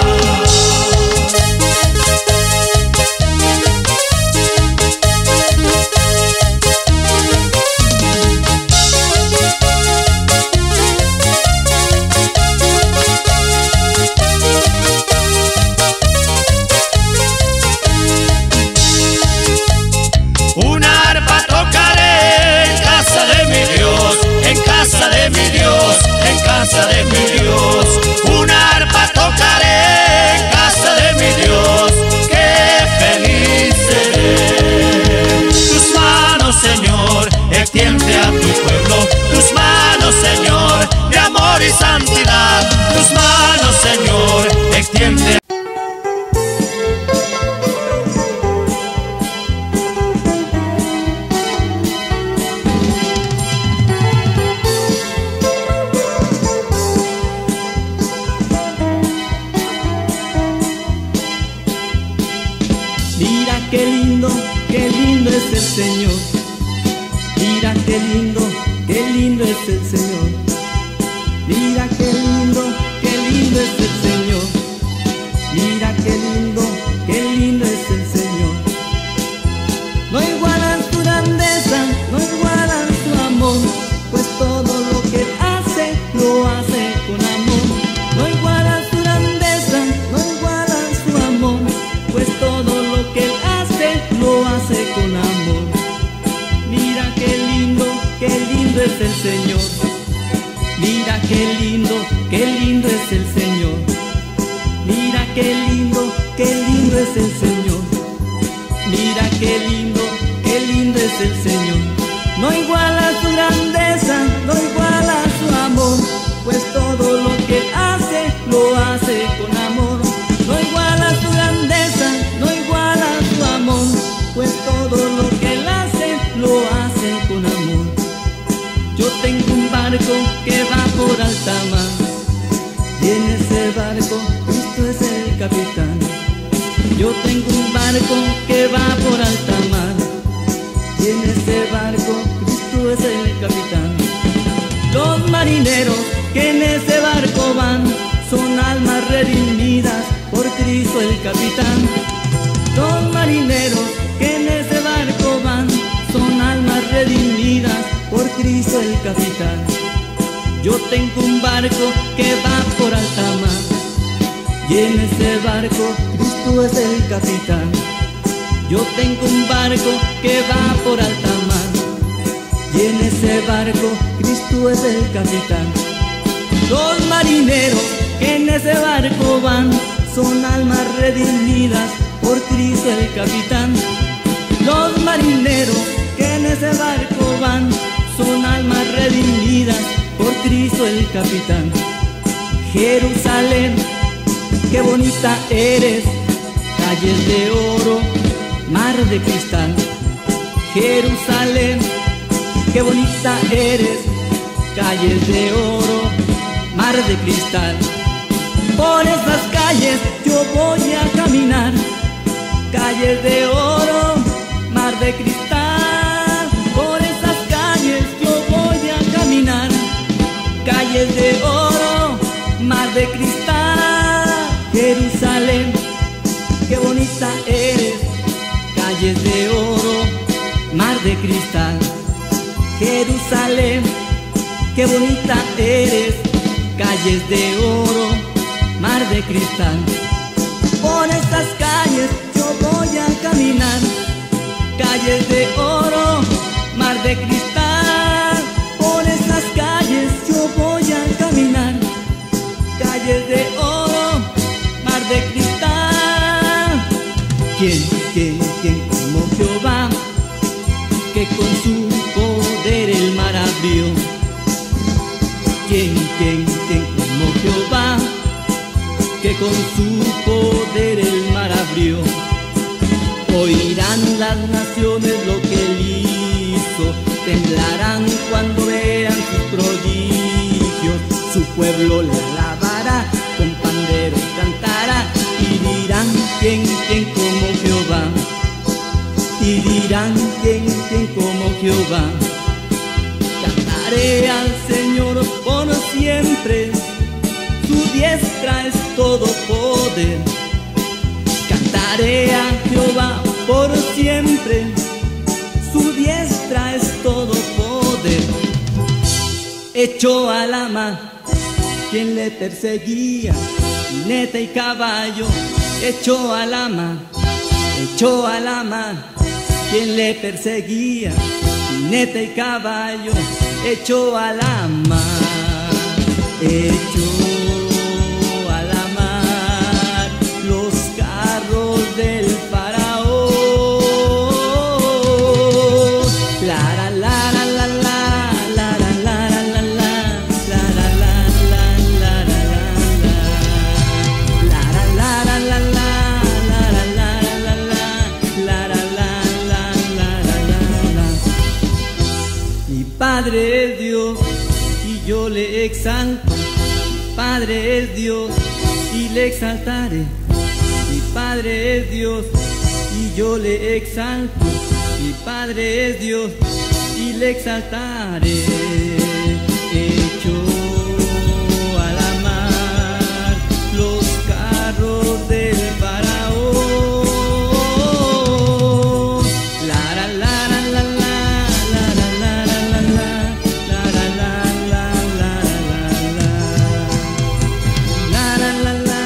Una arpa tocaré en casa de mi Dios, en casa de mi Dios, en casa de mi Dios. Una arpa tocaré en casa de mi Dios, qué feliz seré. Tus manos, Señor, extiende a tu pueblo, tus manos, Señor, de amor y santidad. Tus manos, Señor, extiende. Mira qué lindo, qué lindo es el Señor. Mira qué lindo, qué lindo es el Señor. Mira qué lindo, qué lindo es el Señor. Mira qué lindo, qué lindo es el Señor. No igualan su grandeza, no igualan su amor, pues todo lo que Él hace, lo hace con amor. No igualan su grandeza, no igualan su amor, pues todo lo que Él hace, lo qué lindo, qué lindo es el Señor. Mira qué lindo, qué lindo es el Señor. Mira qué lindo, qué lindo es el Señor. No iguala su grandeza, no iguala su amor, pues todo lo que hace, lo hace con amor. No iguala su grandeza, no iguala su amor, pues todo lo que él hace, lo hace con amor. Yo tengo un barco que va por alta mar, y en ese barco Cristo es el capitán. Yo tengo un barco que va por alta mar, y en ese barco Cristo es el capitán. Los marineros que en ese barco van son almas redimidas por Cristo el capitán. Los marineros que en ese barco van son almas redimidas por Cristo el capitán. Yo tengo un barco que va por alta mar, y en ese barco Cristo es el capitán. Yo tengo un barco que va por alta mar, y en ese barco Cristo es el capitán. Los marineros que en ese barco van son almas redimidas por Cristo el capitán. Los marineros que en ese barco van son almas redimidas por Cristo el capitán. Jerusalén, qué bonita eres, calles de oro, mar de cristal. Jerusalén, qué bonita eres, calles de oro, mar de cristal. Por esas calles yo voy a caminar, calles de oro, mar de cristal. Por esas calles yo voy a caminar, calles de oro, mar de cristal. Jerusalén, qué bonita eres, calles de oro, mar de cristal. Jerusalén, qué bonita eres, calles de oro, mar de cristal. Por estas calles yo voy a caminar, calles de oro, mar de cristal. Por estas calles yo voy a caminar, calles de oro, mar de cristal. ¿Quién, quién, quién como Jehová, que con su poder el mar abrió? ¿Quién, quién, quién como Jehová, que con su poder el mar abrió? Oirán las naciones lo que él hizo, temblarán cuando vean sus prodigios. Su pueblo le alabará, con panderos cantará, y dirán quién, quién como Jehová. Y dirán quién, quién como Jehová. Cantaré al Señor por siempre, su diestra es todo poder. Cantaré a Jehová por siempre, su diestra es todo poder. Echó a la mar quien le perseguía, jinete y caballo. Echó a la mar, echó a la mar quien le perseguía, jinete y caballo. Echó a la mar, echó a la mar los carros del faraón. La la la la la la la la la la la la la la la la la. Mi Padre es Dios y yo le exalto. Mi Padre es Dios y le exaltaré. Mi Padre es Dios y yo le exalto. Mi Padre es Dios y le exaltaré. Echó a la mar los carros del faraón. La la la la la la la la la la la la la la la la la la la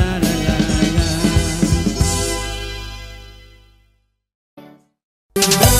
la.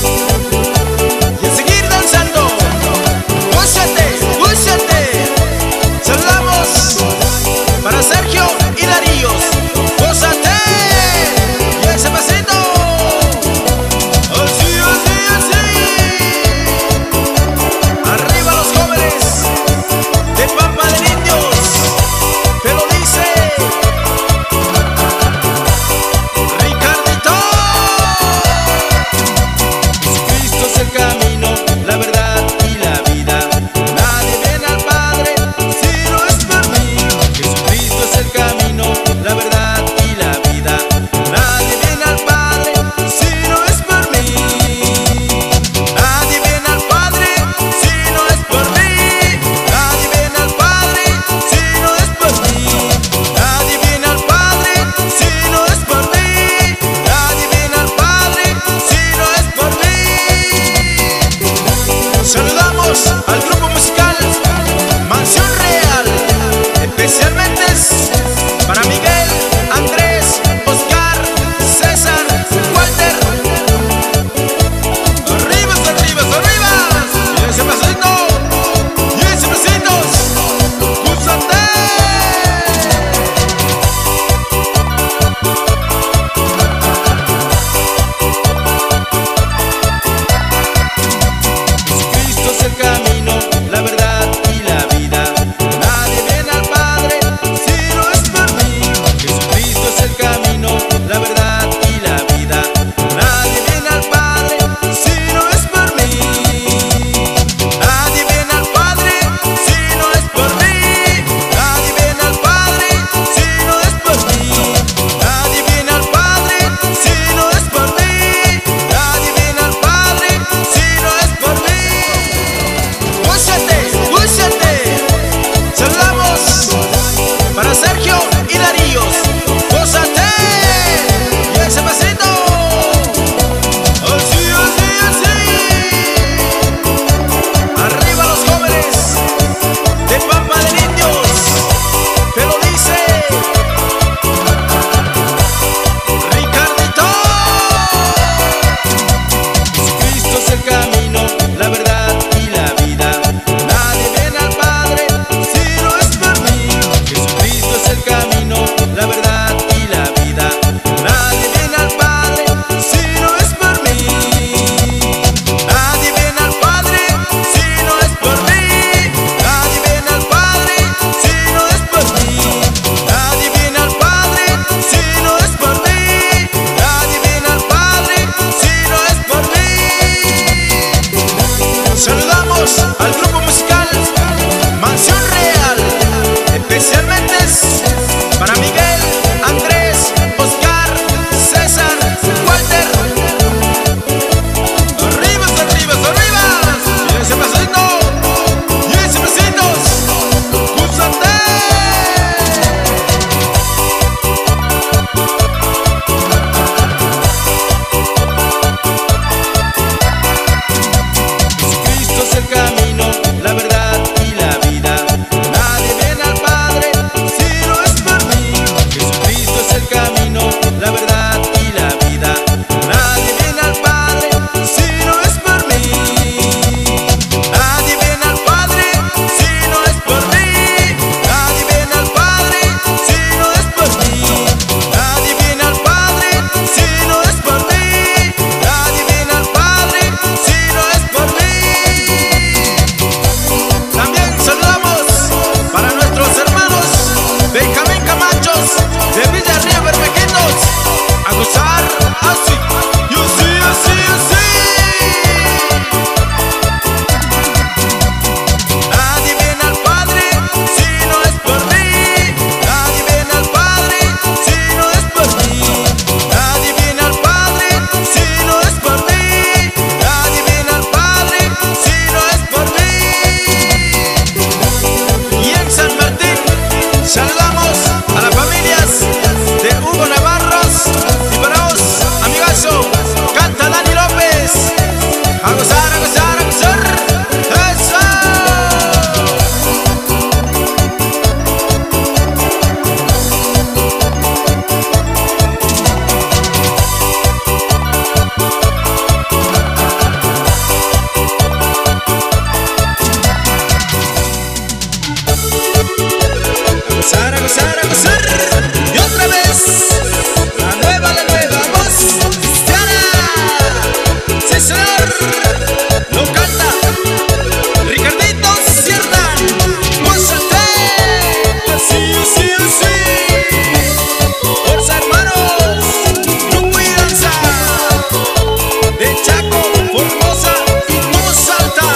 señor, lo canta Ricardito Cerdán. ¡Gózate! Así, así, así. Fuerza, hermanos, grupo y danza de Chaco, Formosa y Voz Alta.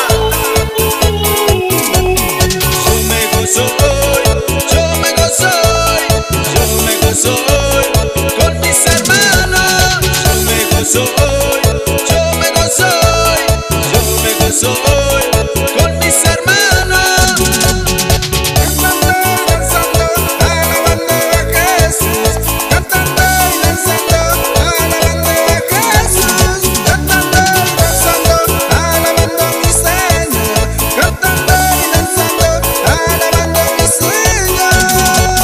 Yo me gozo hoy, yo me gozo hoy, yo me gozo hoy con mis hermanos. Yo me gozo hoy, yo me gozo hoy, yo me gozo hoy con mis hermanos. Cantando y danzando, alabando a Jesús. Cantando y danzando, alabando a Jesús. Cantando y danzando, alabando a mi Señor. Cantando y danzando, alabando a mi Señor.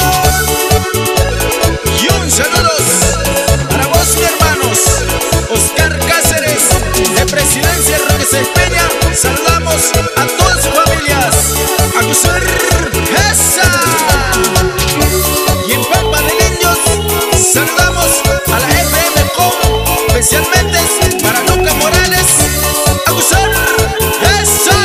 Y un saludos para vos, mi hermanos. Oscar Cáceres, de Presidencia Roque Peña. Saludamos a todas sus familias. A gozar esa. Y en Pampa de Niños saludamos a la F M Com, especialmente para Luca Morales. A gozar esa.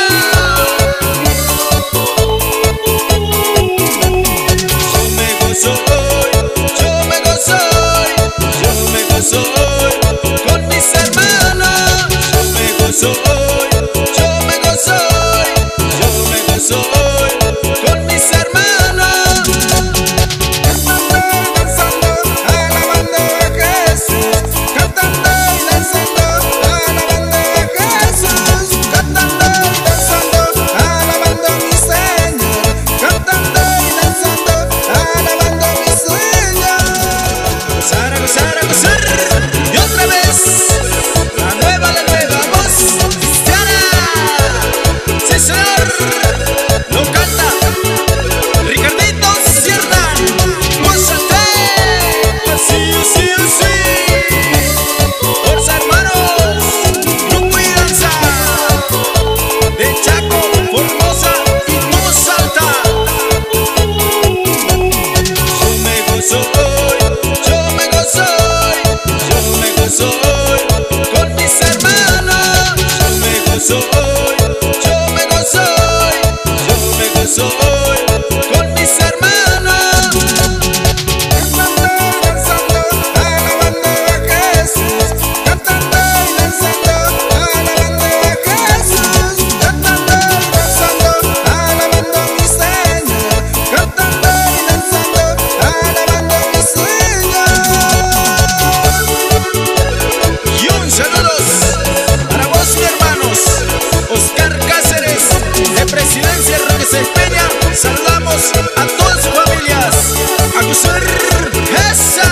Yo me gozo hoy, yo me gozo hoy, yo me gozo hoy con mis hermanos. Yo me gozo hoy, yo me gozo hoy, yo me gozo hoy con mis hermanos. Cantando y danzando, alabando a Jesús. Cantando y danzando, alabando a Jesús. Cantando y danzando, alabando a mi Señor. Cantando y danzando, alabando a mi Señor. Gozar, a gozar, a gozar. Y otra vez, la nueva, la nueva voz cristiana. Sí, señor, lo canta Ricardito Cerdán. Gózate, así, así, así. Fuerza, hermanos, grupo y danza de Chaco, Formosa y Voz Alta. Yo me gozo hoy, yo me gozo hoy, yo me gozo hoy con mis hermanos. Yo me gozo hoy, yo me gozo hoy, yo me gozo hoy con mis hermanos. Cantando y danzando, alabando a Jesús. Cantando y danzando, alabando a Jesús. Cantando y danzando, alabando a mi Señor. Cantando y danzando, alabando a mi Señor. Y un saludos para vos, mi hermanos. Oscar Cáceres, de Presidencia Roque Peña. Saludamos a todas sus familias. A gozar esa.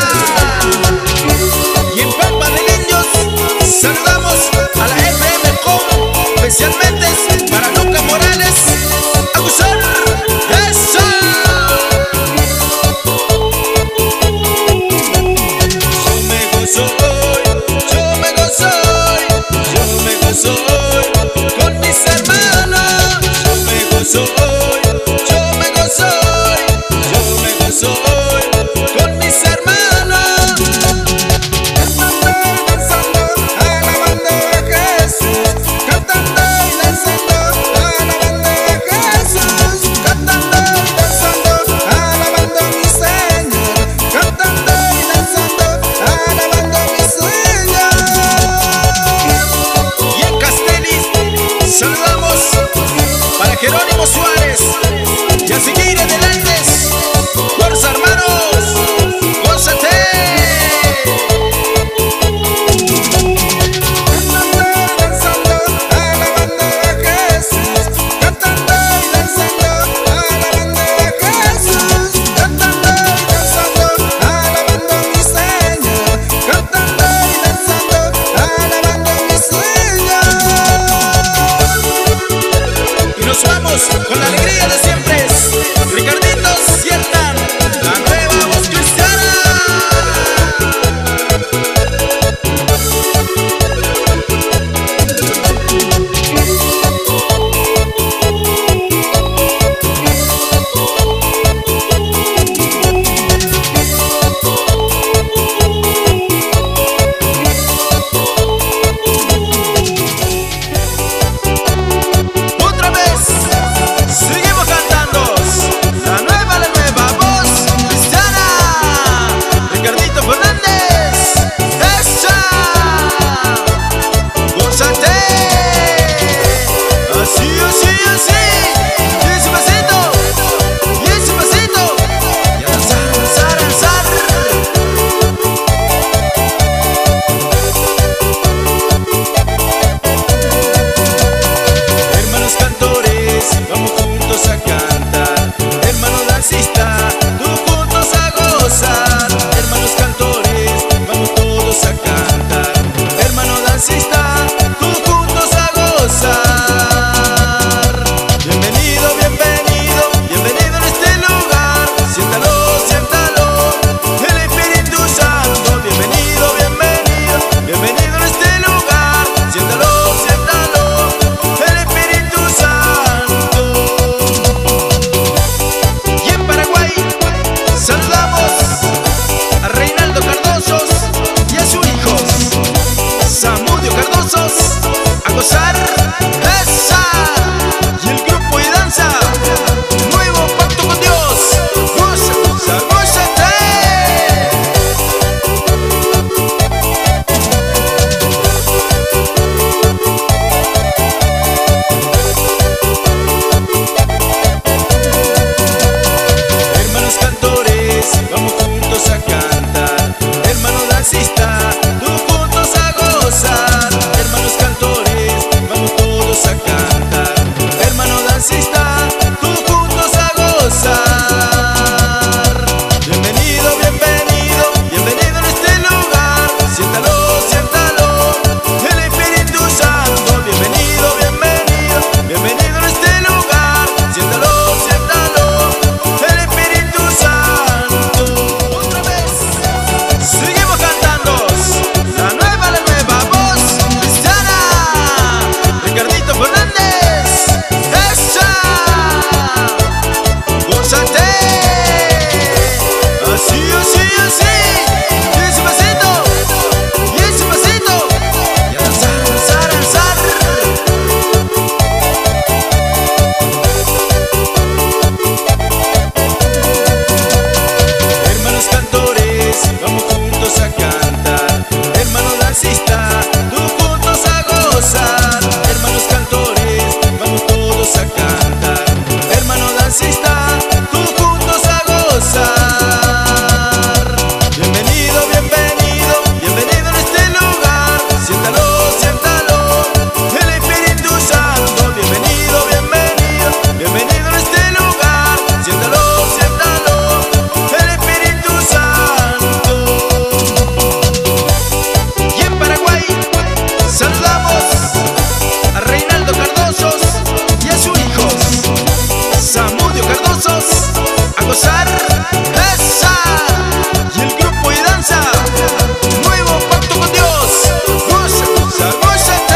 Y en Pampa de Niños saludamos a la F M Com, especialmente para Luca Morales. A gozar esa. Yo me gozo hoy, yo me gozo hoy, yo me gozo hoy con mis hermanos. Yo me gozo hoy, yo me gozo hoy, yo me gozo hoy con mis hermanos. Cantando y danzando, alabando a Jesús. Cantando y danzando, dancista, todos juntos a gozar. Bienvenido, bienvenido, bienvenido en este lugar. Siéntalo, siéntalo, el Espíritu Santo. Bienvenido, bienvenido, bienvenido en este lugar. Siéntalo, siéntalo, el Espíritu Santo. Y en Paraguay saludamos a Reinaldo Cardosos y a sus hijos Samudio Cardosos, a gozar esa. Y el grupo y danza Nuevo Pacto con Dios, goza, goza, gózate.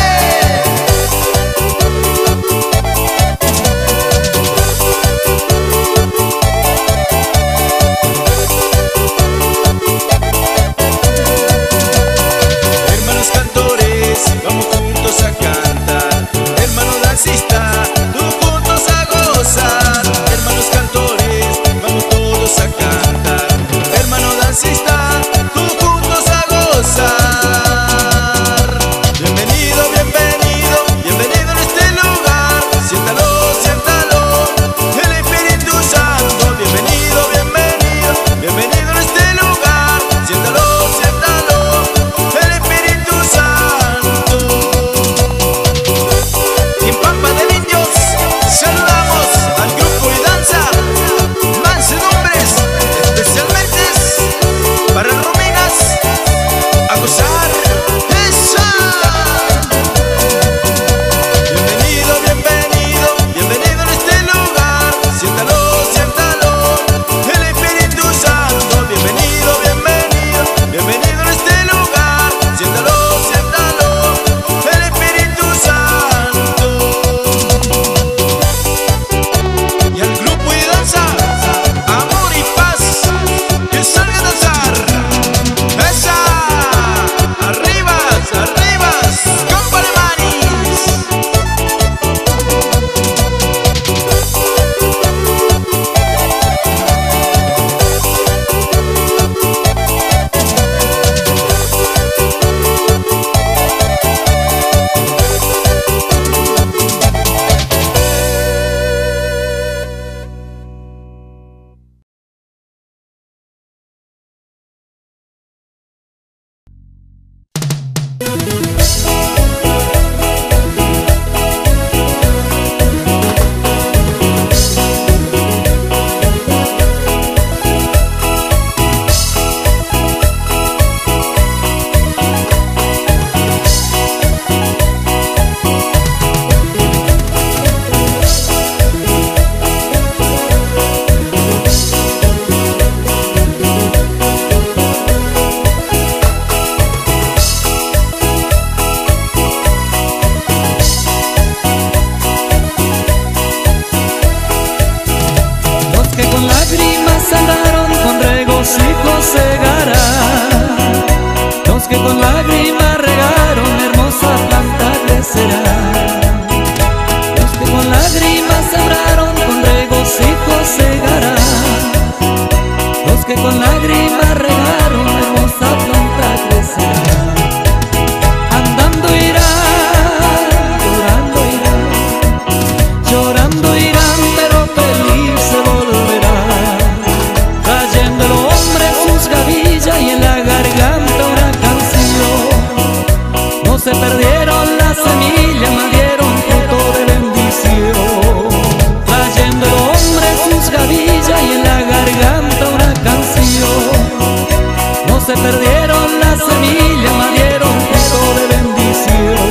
Hermanos cantores, vamos juntos a cantar. Hermano dancista, todos juntos a gozar. Hermanos cantores, vamos todos a cantar. Hermano dancista, todos juntos a gozar. Bienvenido, bienvenido, bienvenido en este lugar. Siéntalo, siéntalo, el Espíritu Santo. Bienvenido, bienvenido, bienvenido en este lugar. Siéntalo, siéntalo, el Espíritu Santo. Y en Pampa de Niños saludamos al grupo y danza Mansedumbres, especialmente para Rominas, a gozar esa. Bienvenido, bienvenido, bienvenido en este lugar. Siéntalo, siéntalo, el Espíritu Santo. Bienvenido, bienvenido, bienvenido en este lugar. Siéntalo, siéntalo, el Espíritu Santo. Y al grupo y danza Amor y Paz, que salga a danzar. Esa, arribas, arribas, compare manis. Los que con lágrimas sembraron, con regocijo segarán. Los que con lágrimas regaron, hermosa planta crecerá. Los que con lágrimas sembraron, con regocijo segarán. Los que con lágrimas regaron, hermosa planta crecerá. Andando irán, llorando irán, llorando irán, pero feliz se volverán, trayendo el hombre sus gavillas y en la garganta una canción. No se perdieron las semillas, mas dieron fruto de bendición, trayendo el hombre sus gavillas y en la garganta una canción. No se perdieron las semillas, mas dieron fruto de bendición.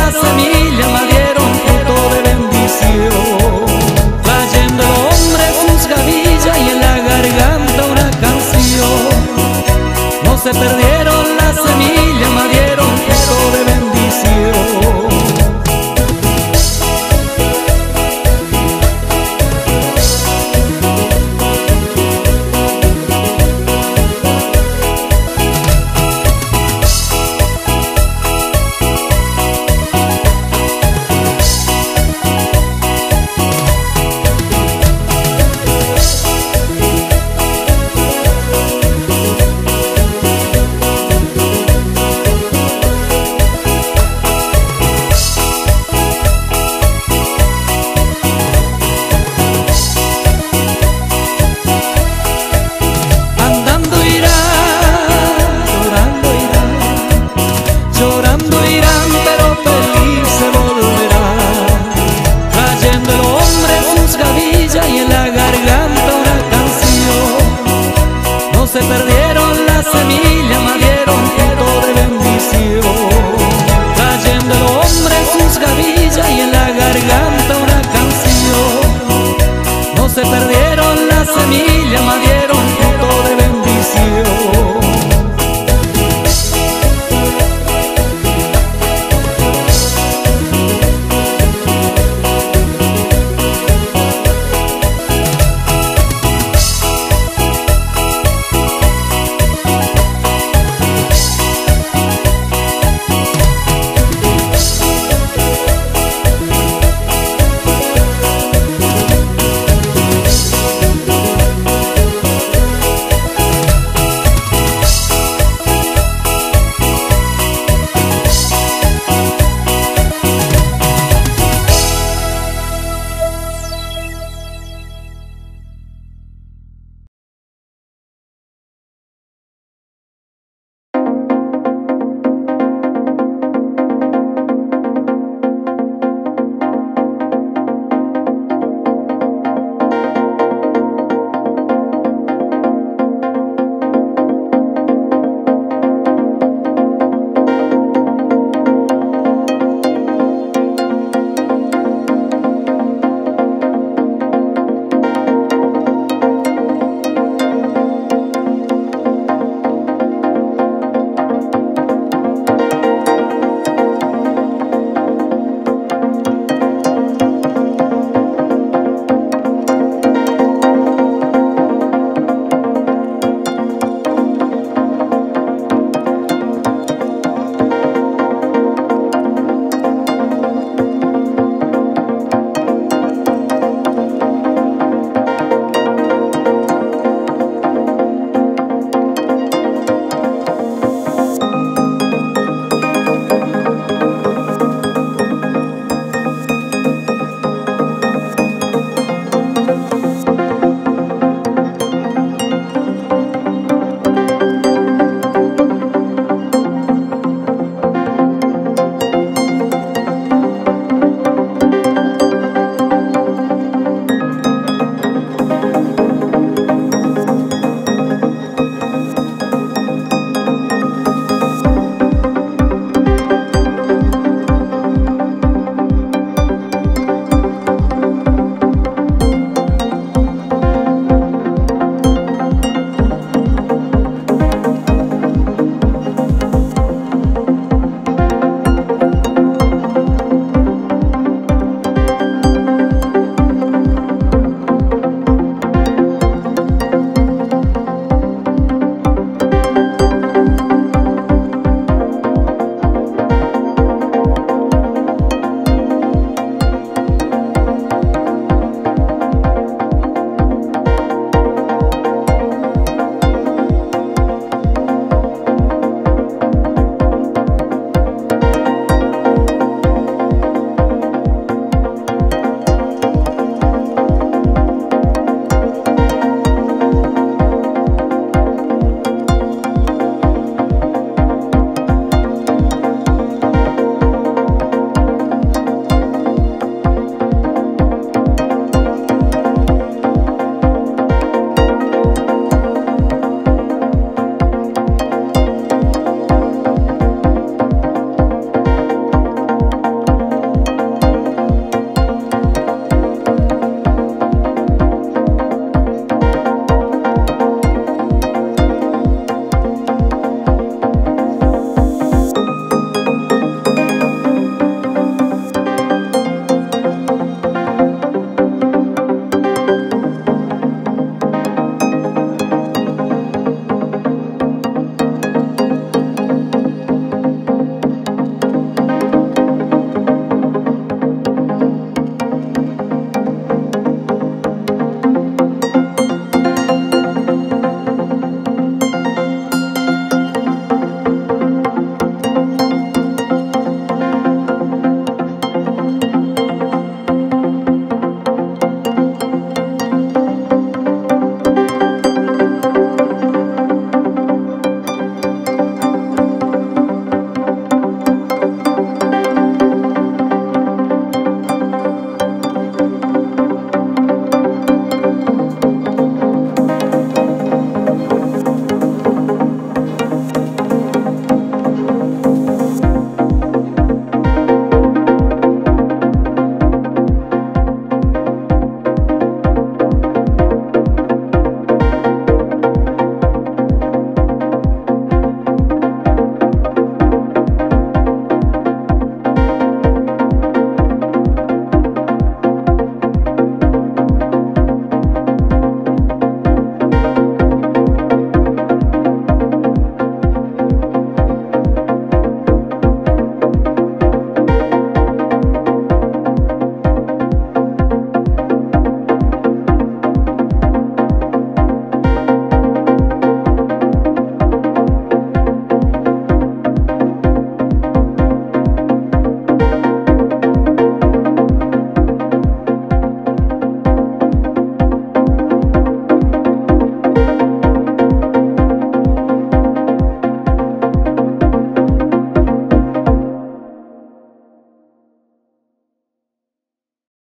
la semilla, me dieron fruto de bendición. Trayendo el hombre sus gavillas y en la garganta una canción. No se perdieron la semilla, me dieron fruto de bendición. Se perdieron la semilla, me dieron fruto de bendición. Trayendo el hombre sus gavillas